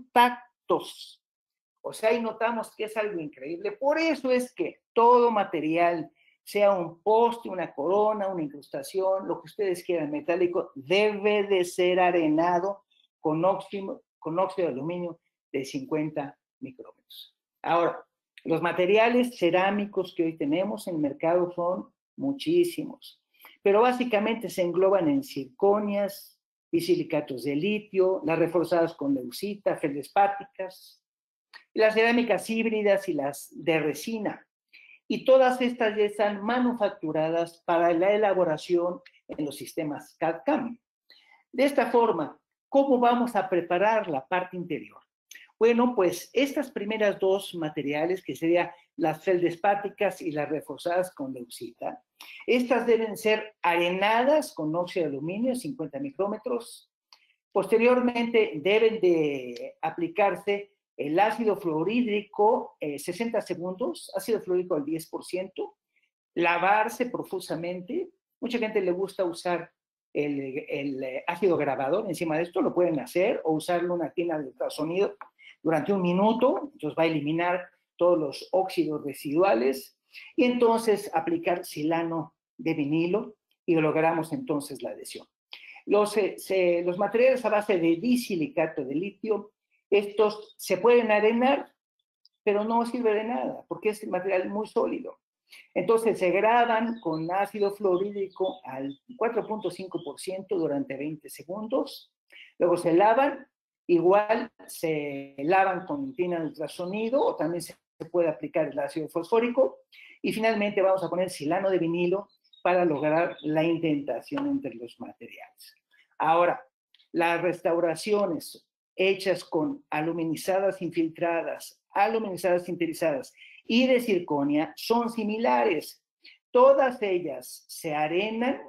intactos. O sea, ahí notamos que es algo increíble. Por eso es que todo material, sea un poste, una corona, una incrustación, lo que ustedes quieran, metálico, debe de ser arenado con óxido, con óxido de aluminio de cincuenta micrómetros. Ahora, los materiales cerámicos que hoy tenemos en el mercado son muchísimos, pero básicamente se engloban en zirconias, bisilicatos de litio, las reforzadas con leucita, feldespáticas, las cerámicas híbridas y las de resina. Y todas estas ya están manufacturadas para la elaboración en los sistemas C A D/C A M. De esta forma, ¿cómo vamos a preparar la parte interior? Bueno, pues estas primeras dos materiales, que serían las feldespáticas y las reforzadas con leucita, estas deben ser arenadas con óxido de aluminio, cincuenta micrómetros. Posteriormente deben de aplicarse el ácido fluorhídrico, eh, sesenta segundos, ácido fluorhídrico al diez por ciento, lavarse profusamente. Mucha gente le gusta usar el, el ácido grabador encima de esto, lo pueden hacer, o usarlo una tina de ultrasonido durante un minuto, entonces va a eliminar todos los óxidos residuales, y entonces aplicar silano de vinilo y logramos entonces la adhesión. Los, eh, se, los materiales a base de disilicato de litio, estos se pueden arenar, pero no sirve de nada, porque es un material muy sólido. Entonces se graban con ácido fluorhídrico al cuatro punto cinco por ciento durante veinte segundos, luego se lavan, igual se lavan con tina de ultrasonido, o también se puede aplicar el ácido fosfórico, y finalmente vamos a poner silano de vinilo para lograr la indentación entre los materiales. Ahora, las restauraciones hechas con aluminizadas infiltradas, aluminizadas sinterizadas y de zirconia son similares. Todas ellas se arenan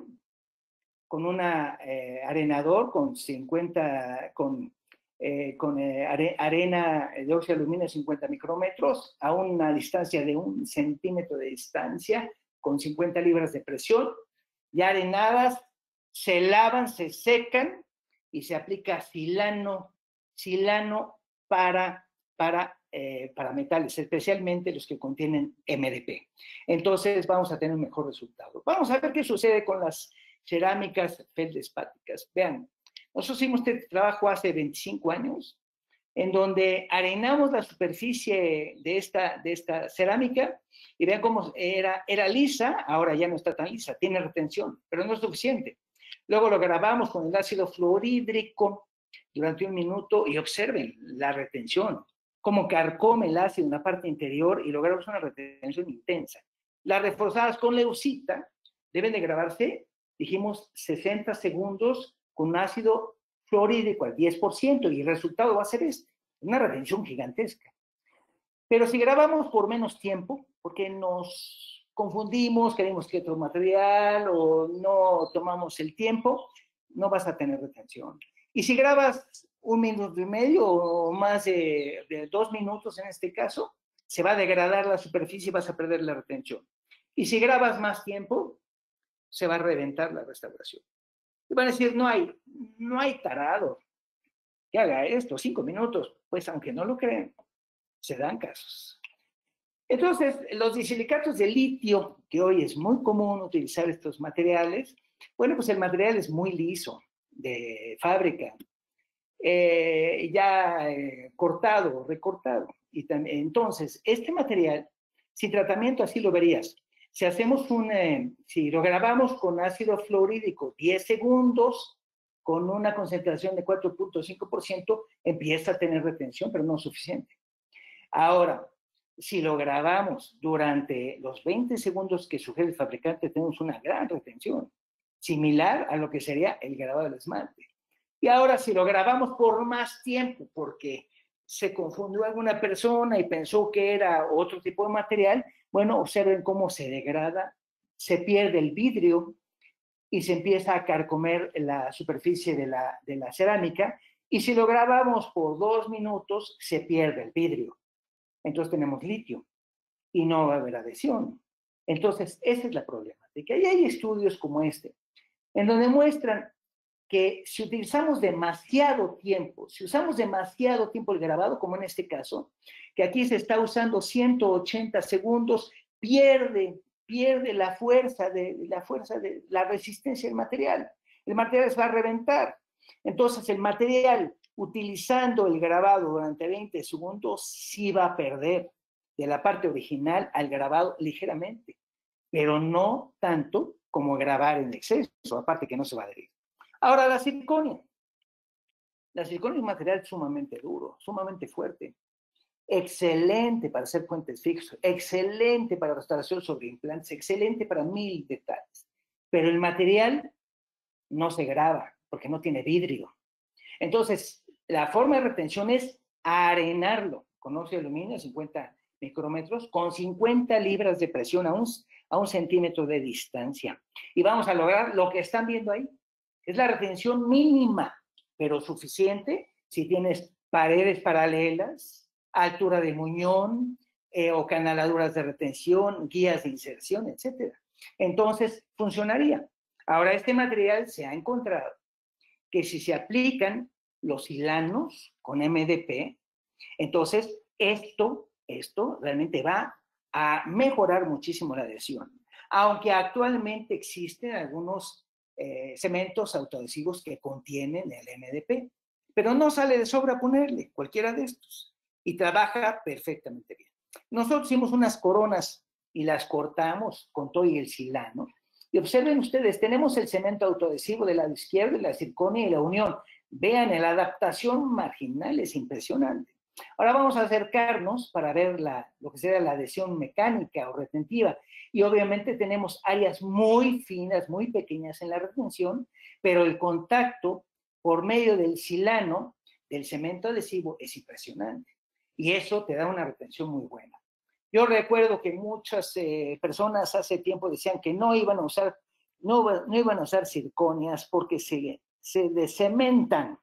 con un eh, arenador con cincuenta, con, eh, con eh, are, arena de óxido de aluminio cincuenta micrómetros a una distancia de un centímetro de distancia con cincuenta libras de presión, ya arenadas, se lavan, se secan y se aplica silano, silano para, para, eh, para metales, especialmente los que contienen M D P. Entonces vamos a tener un mejor resultado. Vamos a ver qué sucede con las cerámicas feldespáticas. Vean, nosotros hicimos este trabajo hace veinticinco años, en donde arenamos la superficie de esta, de esta cerámica y vean cómo era, era lisa, ahora ya no está tan lisa, tiene retención, pero no es suficiente. Luego lo grabamos con el ácido fluorhídrico durante un minuto y observen la retención, como carcome el ácido en la parte interior y logramos una retención intensa. Las reforzadas con leucita deben de grabarse Dijimos sesenta segundos con ácido fluorhídrico al diez por ciento y el resultado va a ser este, una retención gigantesca. Pero si grabamos por menos tiempo, porque nos confundimos, queremos que otro material o no tomamos el tiempo, no vas a tener retención. Y si grabas un minuto y medio o más de, de dos minutos en este caso, se va a degradar la superficie y vas a perder la retención. Y si grabas más tiempo, se va a reventar la restauración. Y van a decir, no hay, no hay tarado que haga esto, cinco minutos. Pues aunque no lo crean, se dan casos. Entonces, los disilicatos de litio, que hoy es muy común utilizar estos materiales, bueno, pues el material es muy liso, de fábrica, eh, ya eh, cortado, recortado. Y también, entonces, este material, sin tratamiento así lo verías. Si hacemos un, eh, si lo grabamos con ácido fluorhídrico diez segundos, con una concentración de cuatro punto cinco por ciento, empieza a tener retención, pero no suficiente. Ahora, si lo grabamos durante los veinte segundos que sugiere el fabricante, tenemos una gran retención, similar a lo que sería el grabado del esmalte. Y ahora, si lo grabamos por más tiempo, porque se confundió alguna persona y pensó que era otro tipo de material, bueno, observen cómo se degrada, se pierde el vidrio y se empieza a carcomer la superficie de la, de la cerámica. Y si lo grabamos por dos minutos, se pierde el vidrio. Entonces tenemos litio y no va a haber adhesión. Entonces, esa es la problemática. Y hay estudios como este, en donde muestran que si utilizamos demasiado tiempo, si usamos demasiado tiempo el grabado, como en este caso, que aquí se está usando ciento ochenta segundos, pierde, pierde la fuerza de la fuerza de la resistencia del material. El material se va a reventar. Entonces, el material, utilizando el grabado durante veinte segundos, sí va a perder de la parte original al grabado ligeramente, pero no tanto como grabar en exceso, aparte que no se va a adherir. Ahora, la circonia. La circonia es un material sumamente duro, sumamente fuerte, excelente para hacer puentes fijos, excelente para restauración sobre implantes, excelente para mil detalles, pero el material no se graba porque no tiene vidrio. Entonces, la forma de retención es arenarlo con óxido de aluminio, cincuenta micrómetros, con cincuenta libras de presión a un, a un centímetro de distancia. Y vamos a lograr lo que están viendo ahí. Es la retención mínima, pero suficiente si tienes paredes paralelas, altura de muñón eh, o canaladuras de retención, guías de inserción, etcétera. Entonces, funcionaría. Ahora, este material se ha encontrado que si se aplican los hilanos con M D P, entonces esto, esto realmente va a mejorar muchísimo la adhesión. Aunque actualmente existen algunos eh, cementos autoadhesivos que contienen el M D P, pero no sale de sobra ponerle cualquiera de estos y trabaja perfectamente bien. Nosotros hicimos unas coronas y las cortamos con todo y el silano. Y observen ustedes, tenemos el cemento autoadhesivo del lado izquierdo, la circonia y la unión. Vean, la adaptación marginal es impresionante. Ahora vamos a acercarnos para ver la, lo que sería la adhesión mecánica o retentiva. Y obviamente tenemos áreas muy finas, muy pequeñas en la retención, pero el contacto por medio del silano, del cemento adhesivo, es impresionante. Y eso te da una retención muy buena. Yo recuerdo que muchas eh, personas hace tiempo decían que no iban a usar, no, no iban a usar circonias porque se, se descementan.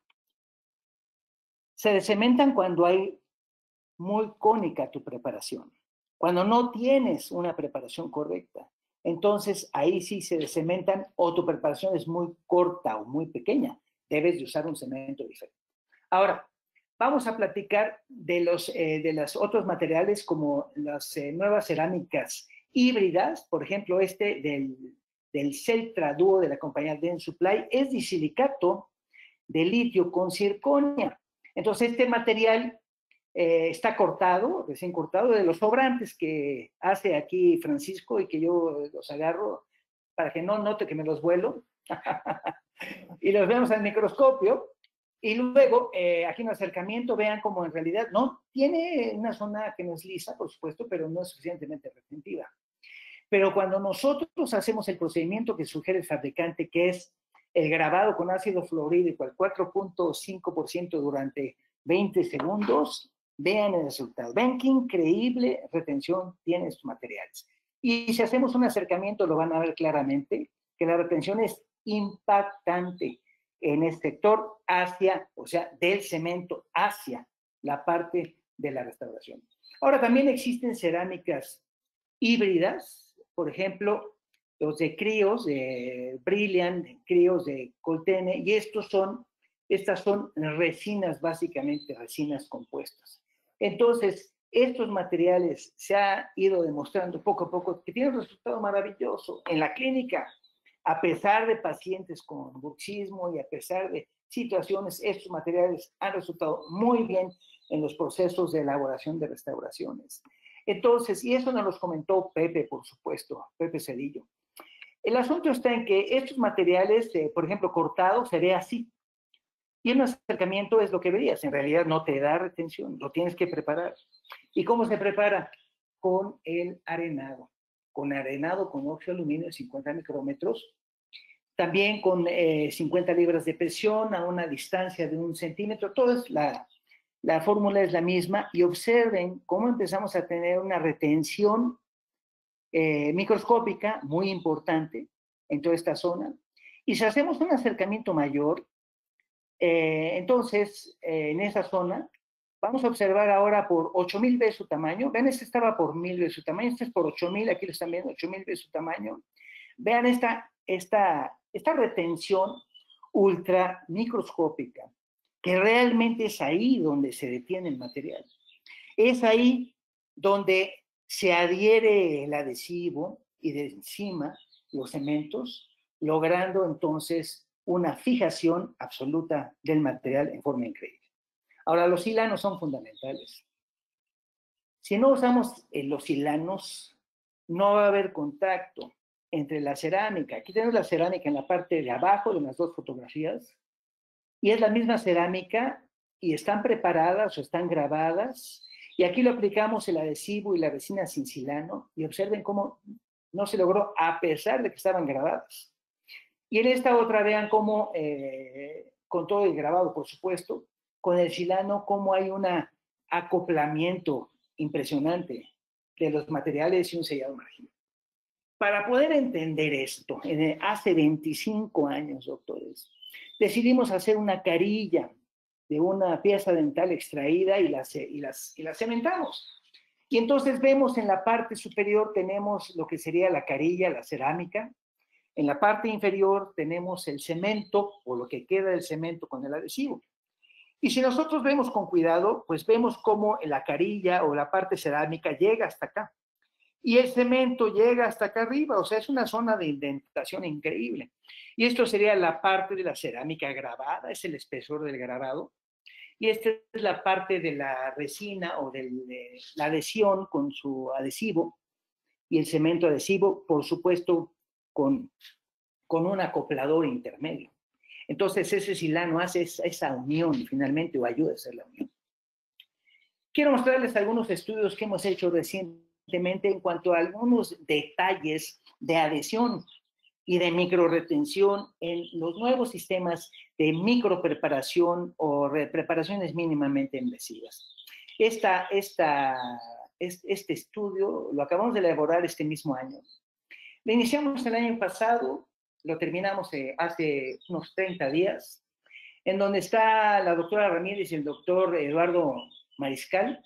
Se descementan cuando hay muy cónica tu preparación. Cuando no tienes una preparación correcta, entonces ahí sí se descementan o tu preparación es muy corta o muy pequeña. Debes de usar un cemento diferente. Ahora, vamos a platicar de los, eh, de los otros materiales como las eh, nuevas cerámicas híbridas. Por ejemplo, este del, del Celtra Duo de la compañía Dentsupply es disilicato de litio con circonia. Entonces, este material eh, está cortado, recién cortado, de los sobrantes que hace aquí Francisco y que yo los agarro para que no note que me los vuelo. Y los vemos al microscopio. Y luego, eh, aquí en el acercamiento, vean cómo en realidad no tiene una zona que no es lisa, por supuesto, pero no es suficientemente retentiva. Pero cuando nosotros hacemos el procedimiento que sugiere el fabricante, que es el grabado con ácido fluorhídrico al cuatro punto cinco por ciento durante veinte segundos, vean el resultado. Vean qué increíble retención tienen estos materiales. Y si hacemos un acercamiento, lo van a ver claramente, que la retención es impactante en este sector hacia, o sea, del cemento hacia la parte de la restauración. Ahora, también existen cerámicas híbridas, por ejemplo, los de Krios, de Brilliant, de Krios, de Coltene, y estos son, estas son resinas, básicamente resinas compuestas. Entonces, estos materiales se ha ido demostrando poco a poco que tienen un resultado maravilloso en la clínica, a pesar de pacientes con bruxismo y a pesar de situaciones, estos materiales han resultado muy bien en los procesos de elaboración de restauraciones. Entonces, y eso nos lo comentó Pepe, por supuesto, Pepe Cedillo. El asunto está en que estos materiales, eh, por ejemplo, cortados, se ve así. Y en un acercamiento es lo que verías. En realidad no te da retención, lo tienes que preparar. ¿Y cómo se prepara? Con el arenado. Con arenado con óxido de aluminio de cincuenta micrómetros. También con eh, cincuenta libras de presión a una distancia de un centímetro. Todo es la, la fórmula es la misma. Y observen cómo empezamos a tener una retención eh, microscópica muy importante en toda esta zona. Y si hacemos un acercamiento mayor, eh, entonces eh, en esa zona vamos a observar ahora por ocho mil veces su tamaño. Vean, este estaba por mil veces su tamaño, este es por ocho mil, aquí lo están viendo, ocho mil veces su tamaño. Vean esta, esta, esta retención ultra microscópica, que realmente es ahí donde se detiene el material. Es ahí donde se adhiere el adhesivo y de encima los cementos, logrando entonces una fijación absoluta del material en forma increíble. Ahora, los hilanos son fundamentales. Si no usamos los hilanos, no va a haber contacto entre la cerámica. Aquí tenemos la cerámica en la parte de abajo de las dos fotografías, y es la misma cerámica, y están preparadas o están grabadas, y aquí lo aplicamos el adhesivo y la resina sin silano, y observen cómo no se logró a pesar de que estaban grabadas. Y en esta otra vean cómo, eh, con todo el grabado, por supuesto, con el silano, cómo hay un acoplamiento impresionante de los materiales y un sellado marginal. Para poder entender esto, en, hace veinticinco años, doctores, decidimos hacer una carilla de una pieza dental extraída y la, y las, y la cementamos. Y entonces vemos en la parte superior tenemos lo que sería la carilla, la cerámica. En la parte inferior tenemos el cemento o lo que queda del cemento con el adhesivo. Y si nosotros vemos con cuidado, pues vemos cómo la carilla o la parte cerámica llega hasta acá. Y el cemento llega hasta acá arriba, o sea, es una zona de indentación increíble. Y esto sería la parte de la cerámica grabada, es el espesor del grabado. Y esta es la parte de la resina o de la adhesión con su adhesivo. Y el cemento adhesivo, por supuesto, con, con un acoplador intermedio. Entonces, ese silano hace esa, esa unión finalmente, o ayuda a hacer la unión. Quiero mostrarles algunos estudios que hemos hecho recientemente en cuanto a algunos detalles de adhesión y de microretención en los nuevos sistemas de micropreparación o preparaciones mínimamente invasivas. Esta, esta, este estudio lo acabamos de elaborar este mismo año. Lo iniciamos el año pasado, lo terminamos hace unos treinta días, en donde está la doctora Ramírez y el doctor Eduardo Mariscal,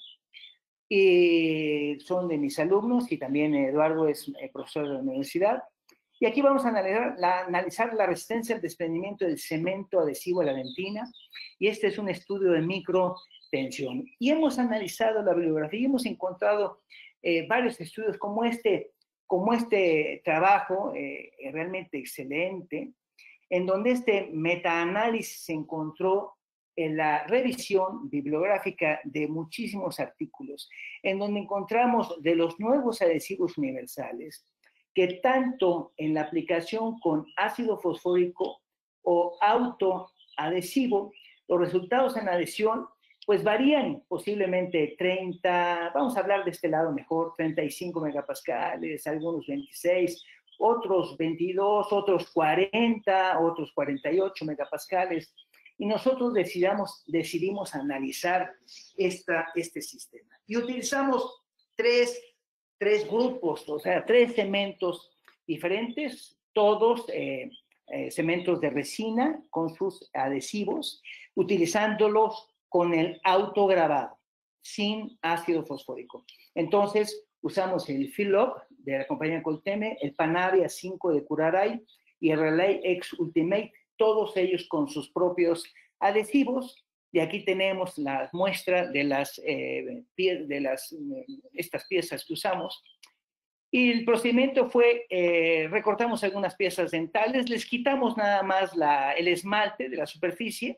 y son de mis alumnos, y también Eduardo es profesor de la universidad. Y aquí vamos a analizar la, analizar la resistencia al desprendimiento del cemento adhesivo a la dentina, y este es un estudio de microtensión. Y hemos analizado la bibliografía y hemos encontrado eh, varios estudios como este, como este trabajo eh, realmente excelente, en donde este metaanálisis se encontró en la revisión bibliográfica de muchísimos artículos, en donde encontramos de los nuevos adhesivos universales, que tanto en la aplicación con ácido fosfórico o autoadhesivo, los resultados en adhesión pues varían posiblemente treinta, vamos a hablar de este lado mejor, treinta y cinco megapascales, algunos veintiséis, otros veintidós, otros cuarenta, otros cuarenta y ocho megapascales. Y nosotros decidamos, decidimos analizar esta, este sistema. Y utilizamos tres, tres grupos, o sea, tres cementos diferentes, todos eh, eh, cementos de resina con sus adhesivos, utilizándolos con el autograbado, sin ácido fosfórico. Entonces, usamos el Philop de la compañía Colteme, el Panavia cinco de Curaray y el Relay X Ultimate, todos ellos con sus propios adhesivos. Y aquí tenemos la muestra de las, eh, de las eh, estas piezas que usamos. Y el procedimiento fue, eh, recortamos algunas piezas dentales, les quitamos nada más la, el esmalte de la superficie,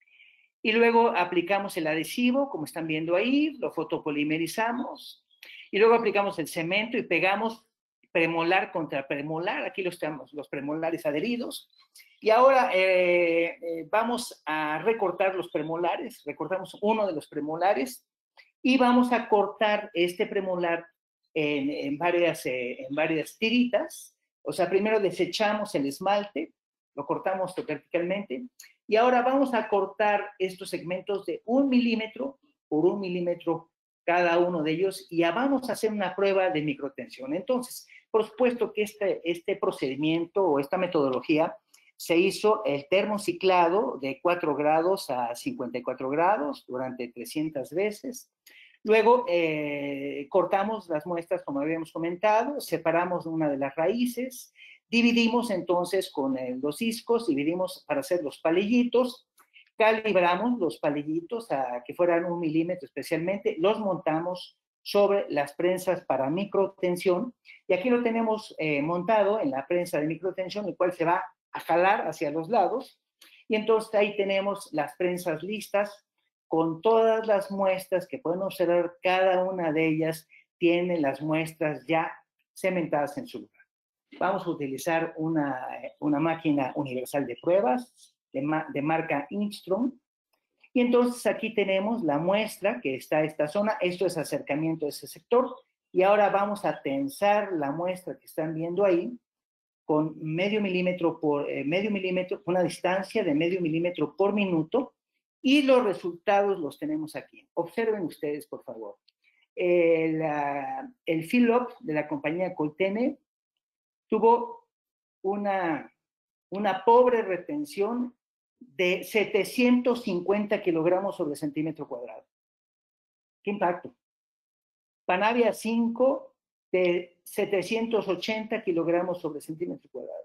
y luego aplicamos el adhesivo, como están viendo ahí, lo fotopolimerizamos, y luego aplicamos el cemento y pegamos premolar contra premolar, aquí los tenemos, los premolares adheridos, y ahora eh, eh, vamos a recortar los premolares, recortamos uno de los premolares, y vamos a cortar este premolar en, en, varias, eh, en varias tiritas, o sea, primero desechamos el esmalte, lo cortamos verticalmente, y ahora vamos a cortar estos segmentos de un milímetro por un milímetro cada uno de ellos, y ya vamos a hacer una prueba de microtensión. Entonces, por supuesto que este, este procedimiento o esta metodología se hizo el termociclado de cuatro grados a cincuenta y cuatro grados durante trescientas veces. Luego eh, cortamos las muestras, como habíamos comentado, separamos una de las raíces, dividimos entonces con eh, los discos, dividimos para hacer los palillitos, calibramos los palillitos a que fueran un milímetro especialmente, los montamos sobre las prensas para microtensión, y aquí lo tenemos eh, montado en la prensa de microtensión, el cual se va a jalar hacia los lados, y entonces ahí tenemos las prensas listas con todas las muestras que pueden observar. Cada una de ellas tiene las muestras ya cementadas en su lugar. Vamos a utilizar una, una máquina universal de pruebas de, ma de marca Instron, y entonces aquí tenemos la muestra que está en esta zona. Esto es acercamiento de ese sector, y ahora vamos a tensar la muestra que están viendo ahí con medio milímetro por eh, medio milímetro, una distancia de medio milímetro por minuto, y los resultados los tenemos aquí. Observen ustedes, por favor. El, uh, el Philop de la compañía Colteme tuvo una, una pobre retención de setecientos cincuenta kilogramos sobre centímetro cuadrado. ¿Qué impacto? Panavia cinco de setecientos ochenta kilogramos sobre centímetro cuadrado.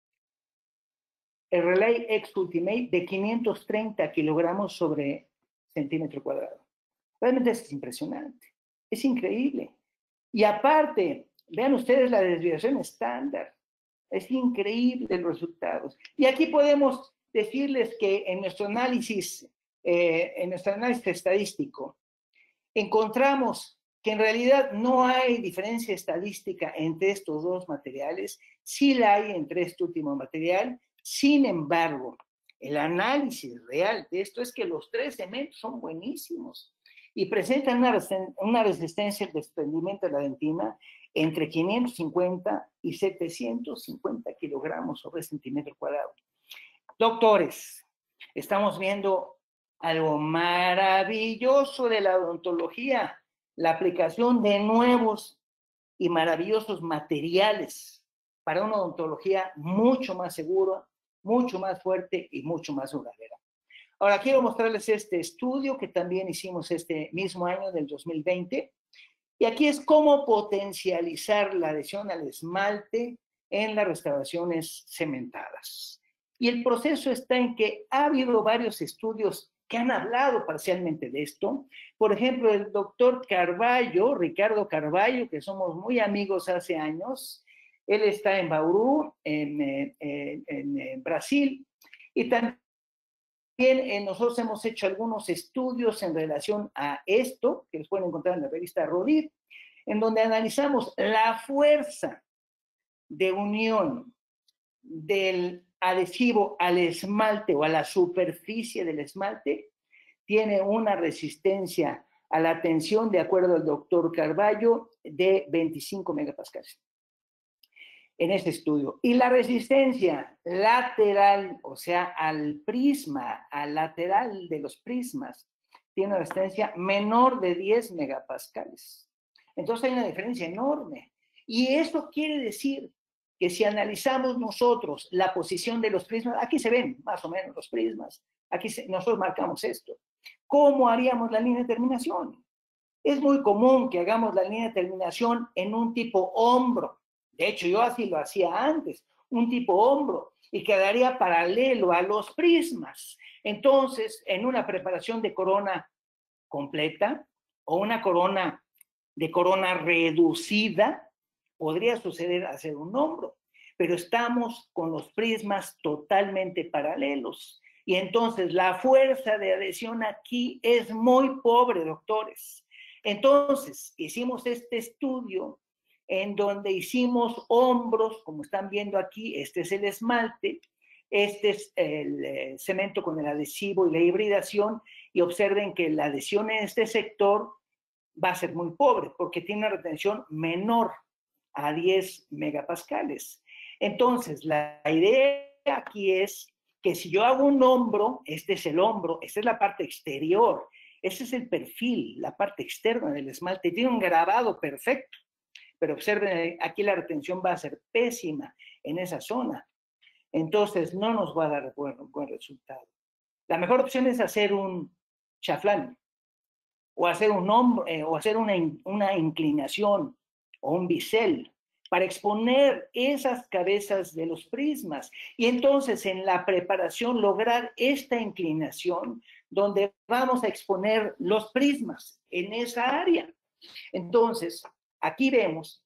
El Relay X Ultimate de quinientos treinta kilogramos sobre centímetro cuadrado. Realmente es impresionante, es increíble. Y aparte, vean ustedes la desviación estándar. Es increíble los resultados. Y aquí podemos decirles que en nuestro análisis, eh, en nuestro análisis estadístico, encontramos que en realidad no hay diferencia estadística entre estos dos materiales. Sí la hay entre este último material. Sin embargo, el análisis real de esto es que los tres cementos son buenísimos y presentan una, resisten una resistencia al desprendimiento de la dentina entre quinientos cincuenta y setecientos cincuenta kilogramos sobre centímetro cuadrado. Doctores, estamos viendo algo maravilloso de la odontología, la aplicación de nuevos y maravillosos materiales para una odontología mucho más segura, mucho más fuerte y mucho más duradera. Ahora quiero mostrarles este estudio que también hicimos este mismo año del dos mil veinte, y aquí es cómo potencializar la adhesión al esmalte en las restauraciones cementadas. Y el proceso está en que ha habido varios estudios que han hablado parcialmente de esto. Por ejemplo, el doctor Carvalho, Ricardo Carvalho, que somos muy amigos hace años, él está en Bauru, en, en, en, en Brasil, y también eh, nosotros hemos hecho algunos estudios en relación a esto, que los pueden encontrar en la revista Rodin, en donde analizamos la fuerza de unión del adhesivo al esmalte o a la superficie del esmalte. tiene una resistencia a la tensión, de acuerdo al doctor Carballo, de veinticinco megapascales en este estudio. Y la resistencia lateral, o sea, al prisma, al lateral de los prismas, tiene una resistencia menor de diez megapascales. Entonces hay una diferencia enorme. Y esto quiere decir que si analizamos nosotros la posición de los prismas, aquí se ven más o menos los prismas, aquí se, nosotros marcamos esto. ¿Cómo haríamos la línea de terminación? Es muy común que hagamos la línea de terminación en un tipo hombro. De hecho, yo así lo hacía antes, un tipo hombro, y quedaría paralelo a los prismas. Entonces, en una preparación de corona completa o una corona de corona reducida, podría suceder hacer un hombro, pero estamos con los prismas totalmente paralelos. Y entonces la fuerza de adhesión aquí es muy pobre, doctores. Entonces, hicimos este estudio en donde hicimos hombros, como están viendo aquí, este es el esmalte, este es el eh, cemento con el adhesivo y la hibridación, y observen que la adhesión en este sector va a ser muy pobre, porque tiene una retención menor a diez megapascales. Entonces, la idea aquí es que si yo hago un hombro, este es el hombro, esta es la parte exterior, ese es el perfil, la parte externa del esmalte, tiene un grabado perfecto, pero observen, aquí la retención va a ser pésima en esa zona. Entonces, no nos va a dar buen, buen resultado. La mejor opción es hacer un chaflán, o hacer un hombro, eh, o hacer una, una inclinación, o un bisel, para exponer esas cabezas de los prismas. Y entonces, en la preparación, lograr esta inclinación, donde vamos a exponer los prismas en esa área. Entonces, aquí vemos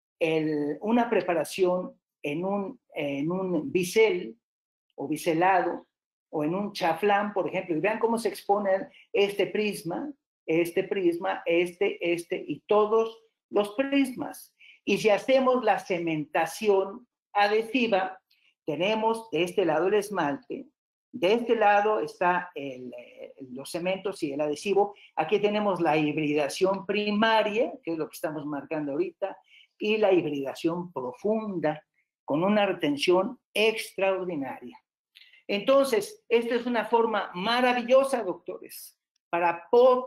el, una preparación en un, en un bisel o biselado o en un chaflán, por ejemplo, y vean cómo se expone este prisma, este prisma, este, este y todos los prismas. Y si hacemos la cementación adhesiva, tenemos de este lado el esmalte, de este lado está el, los cementos y el adhesivo. Aquí tenemos la hibridación primaria, que es lo que estamos marcando ahorita, y la hibridación profunda, con una retención extraordinaria. Entonces, esta es una forma maravillosa, doctores, para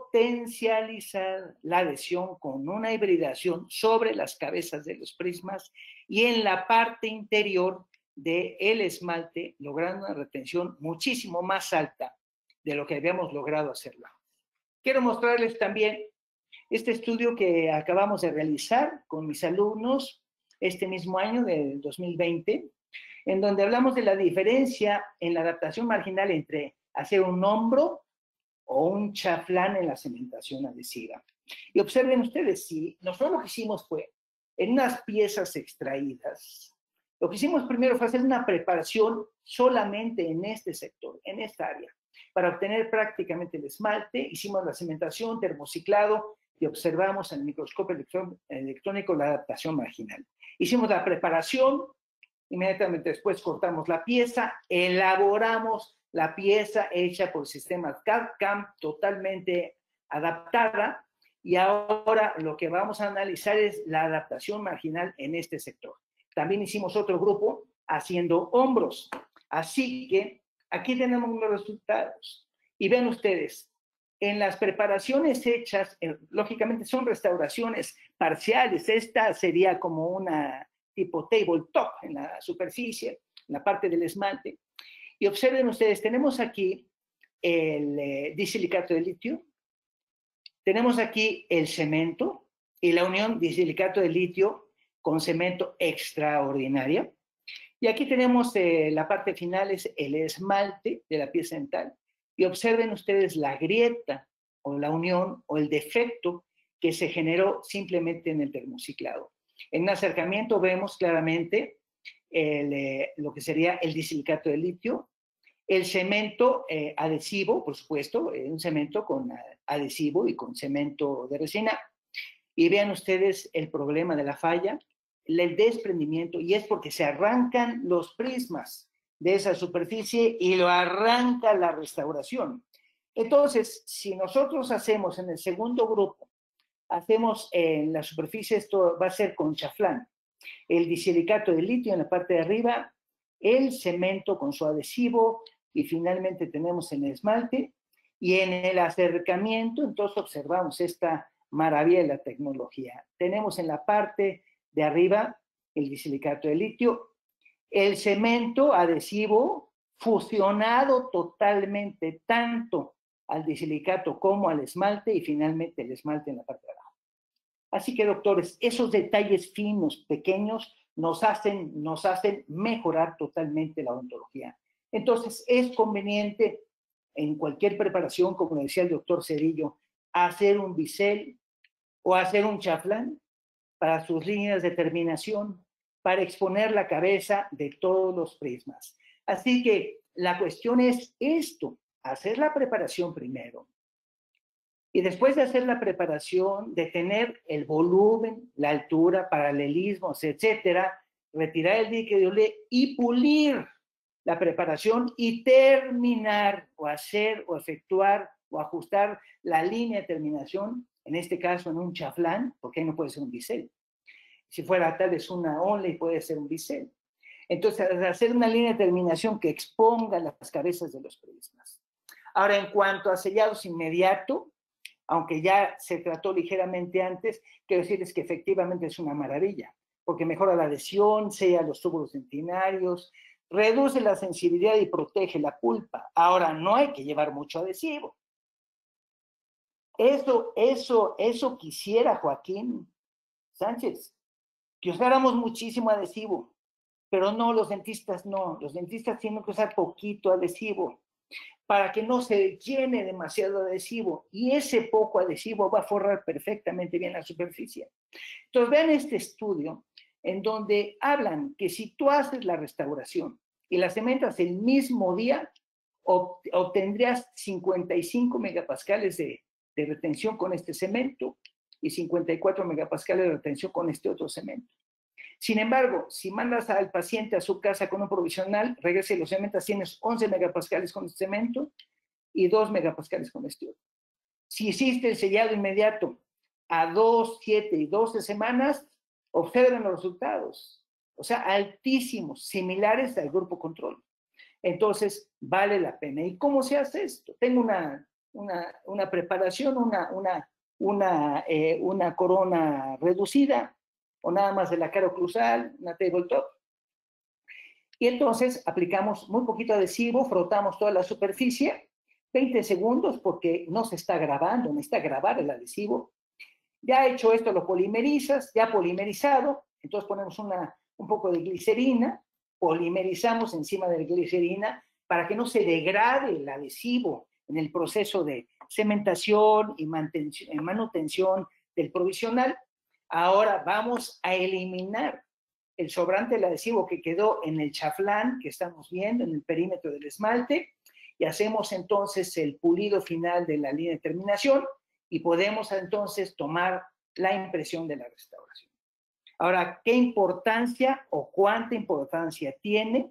potencializar la adhesión con una hibridación sobre las cabezas de los prismas y en la parte interior del esmalte, logrando una retención muchísimo más alta de lo que habíamos logrado hacerlo. Quiero mostrarles también este estudio que acabamos de realizar con mis alumnos este mismo año del dos mil veinte, en donde hablamos de la diferencia en la adaptación marginal entre hacer un hombro o un chaflán en la cementación adhesiva. Y observen ustedes, si nosotros lo que hicimos fue, en unas piezas extraídas, lo que hicimos primero fue hacer una preparación solamente en este sector, en esta área, para obtener prácticamente el esmalte. Hicimos la cementación, termociclado, y observamos en el microscopio electrónico la adaptación marginal. Hicimos la preparación, inmediatamente después cortamos la pieza, elaboramos la pieza hecha por sistemas C A D C A M totalmente adaptada, y ahora lo que vamos a analizar es la adaptación marginal en este sector. También hicimos otro grupo haciendo hombros. Así que aquí tenemos los resultados. Y ven ustedes, en las preparaciones hechas, eh, lógicamente son restauraciones parciales. Esta sería como una tipo tabletop en la superficie, en la parte del esmalte. Y observen ustedes, tenemos aquí el eh, disilicato de litio, tenemos aquí el cemento y la unión disilicato de litio con cemento extraordinaria. Y aquí tenemos eh, la parte final, es el esmalte de la pieza dental. Y observen ustedes la grieta o la unión o el defecto que se generó simplemente en el termociclado. En un acercamiento vemos claramente el, eh, lo que sería el disilicato de litio, el cemento eh, adhesivo, por supuesto, eh, un cemento con adhesivo y con cemento de resina. Y vean ustedes el problema de la falla, el desprendimiento, y es porque se arrancan los prismas de esa superficie y lo arranca la restauración. Entonces, si nosotros hacemos en el segundo grupo, hacemos en la superficie, esto va a ser con chaflán, el disilicato de litio en la parte de arriba, el cemento con su adhesivo y finalmente tenemos el esmalte. Y en el acercamiento, entonces observamos esta maravilla de la tecnología. Tenemos en la parte de arriba el disilicato de litio, el cemento adhesivo fusionado totalmente tanto al disilicato como al esmalte y finalmente el esmalte en la parte de abajo. Así que, doctores, esos detalles finos, pequeños, nos hacen, nos hacen mejorar totalmente la odontología. Entonces, es conveniente en cualquier preparación, como decía el doctor Cedillo, hacer un bisel o hacer un chaflán para sus líneas de terminación, para exponer la cabeza de todos los prismas. Así que la cuestión es esto, hacer la preparación primero. Y después de hacer la preparación, de tener el volumen, la altura, paralelismos, etcétera, retirar el dique de olé y pulir la preparación y terminar o hacer o efectuar o ajustar la línea de terminación, en este caso en un chaflán, porque ahí no puede ser un bisel. Si fuera tal vez una onley puede ser un bisel. Entonces, hacer una línea de terminación que exponga las cabezas de los prismas. Ahora, en cuanto a sellados inmediato, aunque ya se trató ligeramente antes, quiero decirles que efectivamente es una maravilla, porque mejora la adhesión, sella los túbulos dentinarios, reduce la sensibilidad y protege la pulpa. Ahora, no hay que llevar mucho adhesivo. Eso, eso, eso quisiera Joaquín Sánchez, que usáramos muchísimo adhesivo, pero no, los dentistas no. Los dentistas tienen que usar poquito adhesivo para que no se llene demasiado adhesivo, y ese poco adhesivo va a forrar perfectamente bien la superficie. Entonces, vean este estudio en donde hablan que si tú haces la restauración y la cementas el mismo día, obtendrías cincuenta y cinco megapascales de, de retención con este cemento y cincuenta y cuatro megapascales de retención con este otro cemento. Sin embargo, si mandas al paciente a su casa con un provisional, regresa y lo cementas, tienes once megapascales con este cemento y dos megapascales con este otro. Si hiciste el sellado inmediato a dos, siete y doce semanas, observen los resultados. O sea, altísimos, similares al grupo control. Entonces, vale la pena. ¿Y cómo se hace esto? Tengo una, una, una preparación, una, una, una, eh, una corona reducida, o nada más de la cara oclusal, una tabletop. Y entonces aplicamos muy poquito adhesivo, frotamos toda la superficie, veinte segundos porque no se está grabando, necesita grabar el adhesivo. Ya hecho esto, lo polimerizas, ya polimerizado, entonces ponemos una, un poco de glicerina, polimerizamos encima de la glicerina para que no se degrade el adhesivo en el proceso de cementación y manutención del provisional. Ahora vamos a eliminar el sobrante del adhesivo que quedó en el chaflán que estamos viendo, en el perímetro del esmalte, y hacemos entonces el pulido final de la línea de terminación y podemos entonces tomar la impresión de la restauración. Ahora, ¿qué importancia o cuánta importancia tiene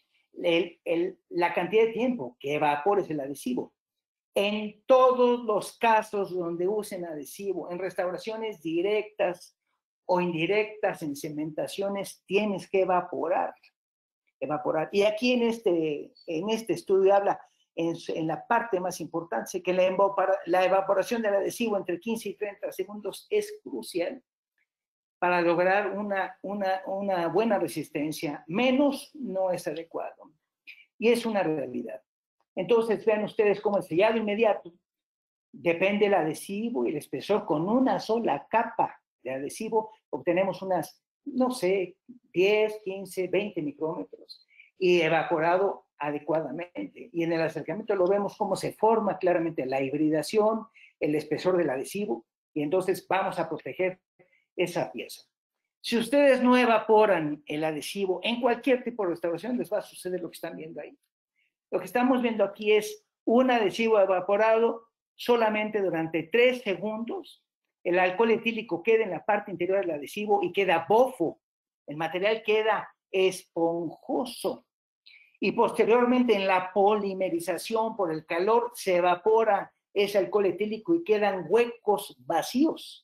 el, el, la cantidad de tiempo que evapores el adhesivo? En todos los casos donde usen adhesivo, en restauraciones directas o indirectas, en cementaciones, tienes que evaporar, evaporar. Y aquí en este, en este estudio habla en, en la parte más importante, que la, evapora, la evaporación del adhesivo entre quince y treinta segundos es crucial para lograr una, una, una buena resistencia. Menos no es adecuado. Y es una realidad. Entonces, vean ustedes cómo el sellado inmediato depende del adhesivo y el espesor. Con una sola capa de adhesivo obtenemos unas, no sé, diez, quince, veinte micrómetros y evaporado adecuadamente. Y en el acercamiento lo vemos cómo se forma claramente la hibridación, el espesor del adhesivo, y entonces vamos a proteger esa pieza. Si ustedes no evaporan el adhesivo en cualquier tipo de restauración, les va a suceder lo que están viendo ahí. Lo que estamos viendo aquí es un adhesivo evaporado solamente durante tres segundos. El alcohol etílico queda en la parte interior del adhesivo y queda bofo. El material queda esponjoso. y posteriormente en la polimerización por el calor se evapora ese alcohol etílico y quedan huecos vacíos.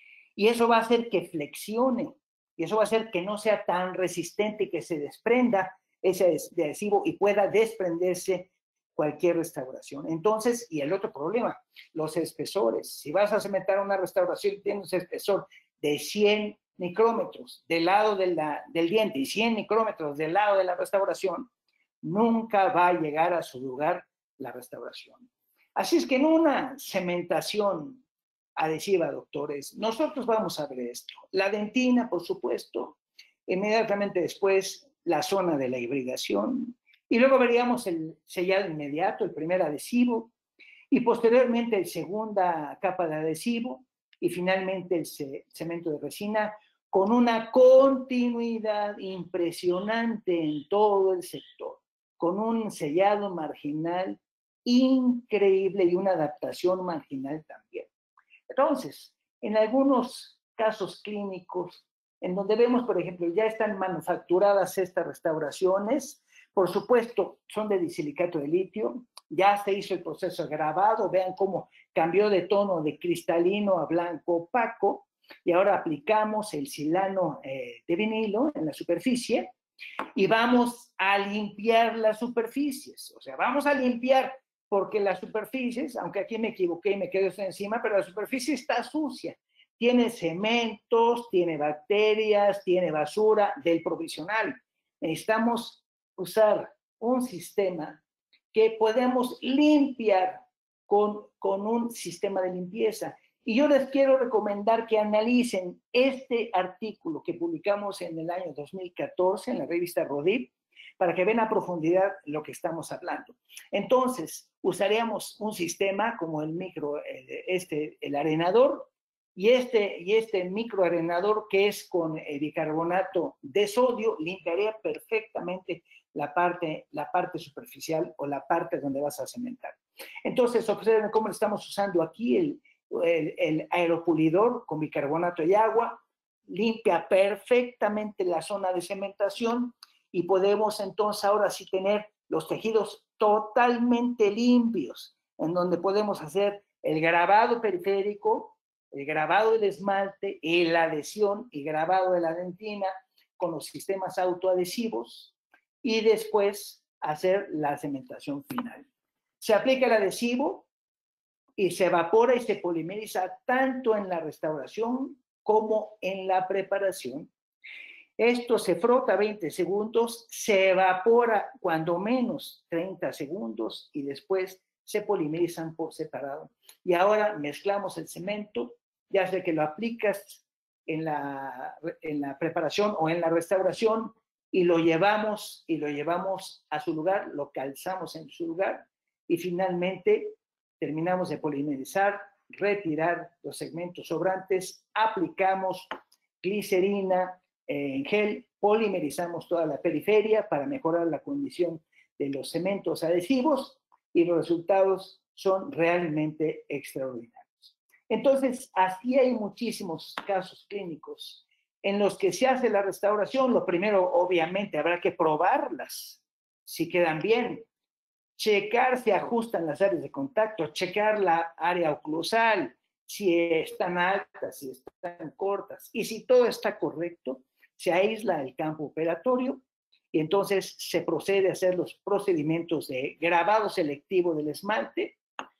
Y eso va a hacer que flexione, y eso va a hacer que no sea tan resistente y que se desprenda ese adhesivo y pueda desprenderse cualquier restauración. Entonces, y el otro problema, los espesores. Si vas a cementar una restauración y tienes un espesor de cien micrómetros del lado de la, del diente y cien micrómetros del lado de la restauración, nunca va a llegar a su lugar la restauración. Así es que en una cementación adhesiva, doctores, nosotros vamos a ver esto. La dentina, por supuesto, inmediatamente después la zona de la hibridación, y luego veríamos el sellado inmediato, el primer adhesivo, y posteriormente el segunda capa de adhesivo, y finalmente el cemento de resina, con una continuidad impresionante en todo el sector, con un sellado marginal increíble y una adaptación marginal también. Entonces, en algunos casos clínicos, en donde vemos, por ejemplo, ya están manufacturadas estas restauraciones, por supuesto, son de disilicato de litio, ya se hizo el proceso de grabado, vean cómo cambió de tono de cristalino a blanco opaco, y ahora aplicamos el silano eh, de vinilo en la superficie, y vamos a limpiar las superficies, o sea, vamos a limpiar porque las superficies, aunque aquí me equivoqué y me quedé esto encima, pero la superficie está sucia, tiene cementos, tiene bacterias, tiene basura del provisional. Necesitamos usar un sistema que podemos limpiar con, con un sistema de limpieza. Y yo les quiero recomendar que analicen este artículo que publicamos en el año dos mil catorce en la revista Rodip, para que vean a profundidad lo que estamos hablando. Entonces, usaríamos un sistema como el micro, este, el arenador, y este, y este microarenador que es con eh, bicarbonato de sodio, limpiaría perfectamente la parte, la parte superficial o la parte donde vas a cementar. Entonces, observen cómo estamos usando aquí el, el, el aeropulidor con bicarbonato y agua, limpia perfectamente la zona de cementación y podemos entonces ahora sí tener los tejidos totalmente limpios, en donde podemos hacer el grabado periférico, el grabado del esmalte, y la adhesión y grabado de la dentina con los sistemas autoadhesivos y después hacer la cementación final. Se aplica el adhesivo y se evapora y se polimeriza tanto en la restauración como en la preparación. Esto se frota veinte segundos, se evapora cuando menos treinta segundos y después se polimerizan por separado. Y ahora mezclamos el cemento, ya sea que lo aplicas en la, en la preparación o en la restauración y lo llevamos y lo llevamos a su lugar, lo calzamos en su lugar y finalmente terminamos de polimerizar, retirar los segmentos sobrantes, aplicamos glicerina en gel, polimerizamos toda la periferia para mejorar la condición de los cementos adhesivos y los resultados son realmente extraordinarios. Entonces, así hay muchísimos casos clínicos en los que se hace la restauración. Lo primero, obviamente, habrá que probarlas, si quedan bien, checar si ajustan las áreas de contacto, checar la área oclusal, si están altas, si están cortas, y si todo está correcto, se aísla el campo operatorio y entonces se procede a hacer los procedimientos de grabado selectivo del esmalte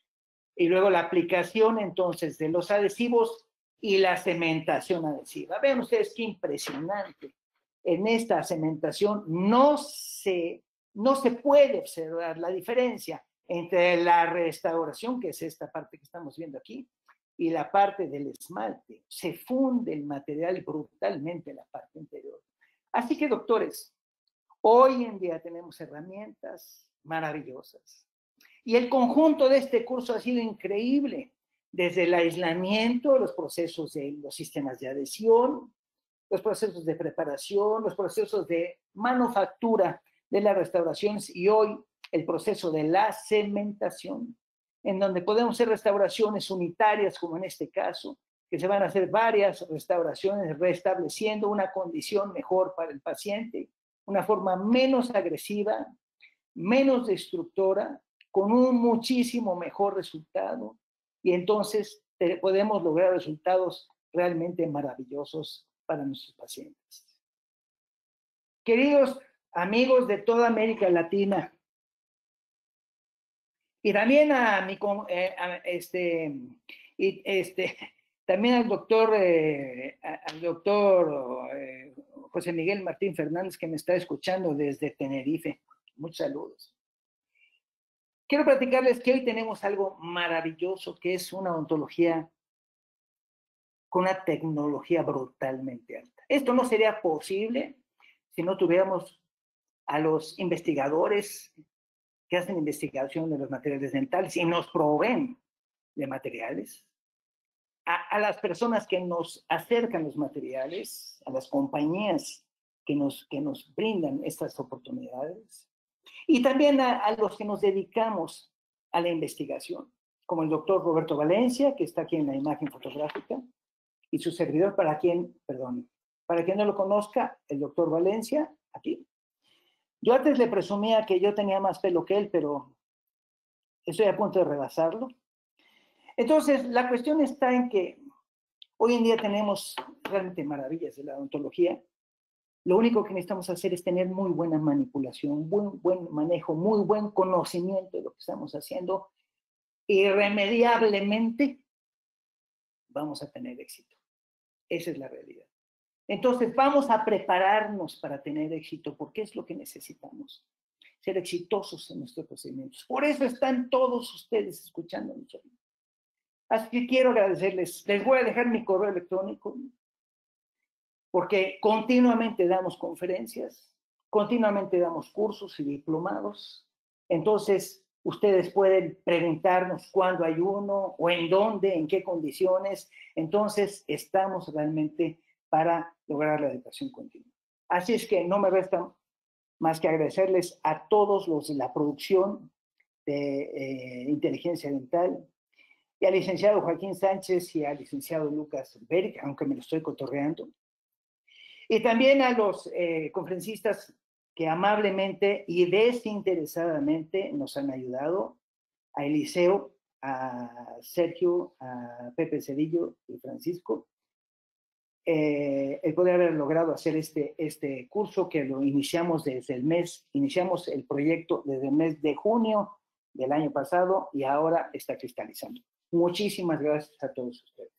y luego la aplicación entonces de los adhesivos y la cementación adhesiva. Vean ustedes qué impresionante. En esta cementación no se, no se puede observar la diferencia entre la restauración, que es esta parte que estamos viendo aquí, y la parte del esmalte. Se funde el material brutalmente en la parte interior. Así que, doctores, hoy en día tenemos herramientas maravillosas. Y el conjunto de este curso ha sido increíble, desde el aislamiento, los procesos de los sistemas de adhesión, los procesos de preparación, los procesos de manufactura de las restauraciones y hoy el proceso de la cementación, en donde podemos hacer restauraciones unitarias, como en este caso, que se van a hacer varias restauraciones restableciendo una condición mejor para el paciente, una forma menos agresiva, menos destructora, con un muchísimo mejor resultado, y entonces eh, podemos lograr resultados realmente maravillosos para nuestros pacientes. Queridos amigos de toda América Latina, y también a mi, eh, a este, y este, también al doctor, eh, al doctor eh, José Miguel Martín Fernández, que me está escuchando desde Tenerife. Muchos saludos. Quiero platicarles que hoy tenemos algo maravilloso, que es una odontología con una tecnología brutalmente alta. Esto no sería posible si no tuviéramos a los investigadores que hacen investigación de los materiales dentales y nos proveen de materiales, a, a las personas que nos acercan los materiales, a las compañías que nos, que nos brindan estas oportunidades, y también a, a los que nos dedicamos a la investigación, como el doctor Roberto Valencia, que está aquí en la imagen fotográfica, y su servidor, para quien, perdón, para quien no lo conozca, el doctor Valencia, aquí. Yo antes le presumía que yo tenía más pelo que él, pero estoy a punto de rebasarlo. Entonces, la cuestión está en que hoy en día tenemos realmente maravillas de la odontología. Lo único que necesitamos hacer es tener muy buena manipulación, buen, buen manejo, muy buen conocimiento de lo que estamos haciendo. Irremediablemente vamos a tener éxito. Esa es la realidad. Entonces, vamos a prepararnos para tener éxito, porque es lo que necesitamos. Ser exitosos en nuestros procedimientos. Por eso están todos ustedes escuchándonos hoy. Así que quiero agradecerles. Les voy a dejar mi correo electrónico, porque continuamente damos conferencias, continuamente damos cursos y diplomados. Entonces, ustedes pueden preguntarnos cuándo hay uno, o en dónde, en qué condiciones. Entonces, estamos realmente para lograr la educación continua. Así es que no me resta más que agradecerles a todos los de la producción de eh, Inteligencia Dental, y al licenciado Joaquín Sánchez y al licenciado Lucas Berg, aunque me lo estoy cotorreando, y también a los eh, conferencistas que amablemente y desinteresadamente nos han ayudado, a Eliseo, a Sergio, a Pepe Cedillo y Francisco, eh, el poder haber logrado hacer este, este curso, que lo iniciamos desde el mes, iniciamos el proyecto desde el mes de junio del año pasado y ahora está cristalizando. Muchísimas gracias a todos ustedes.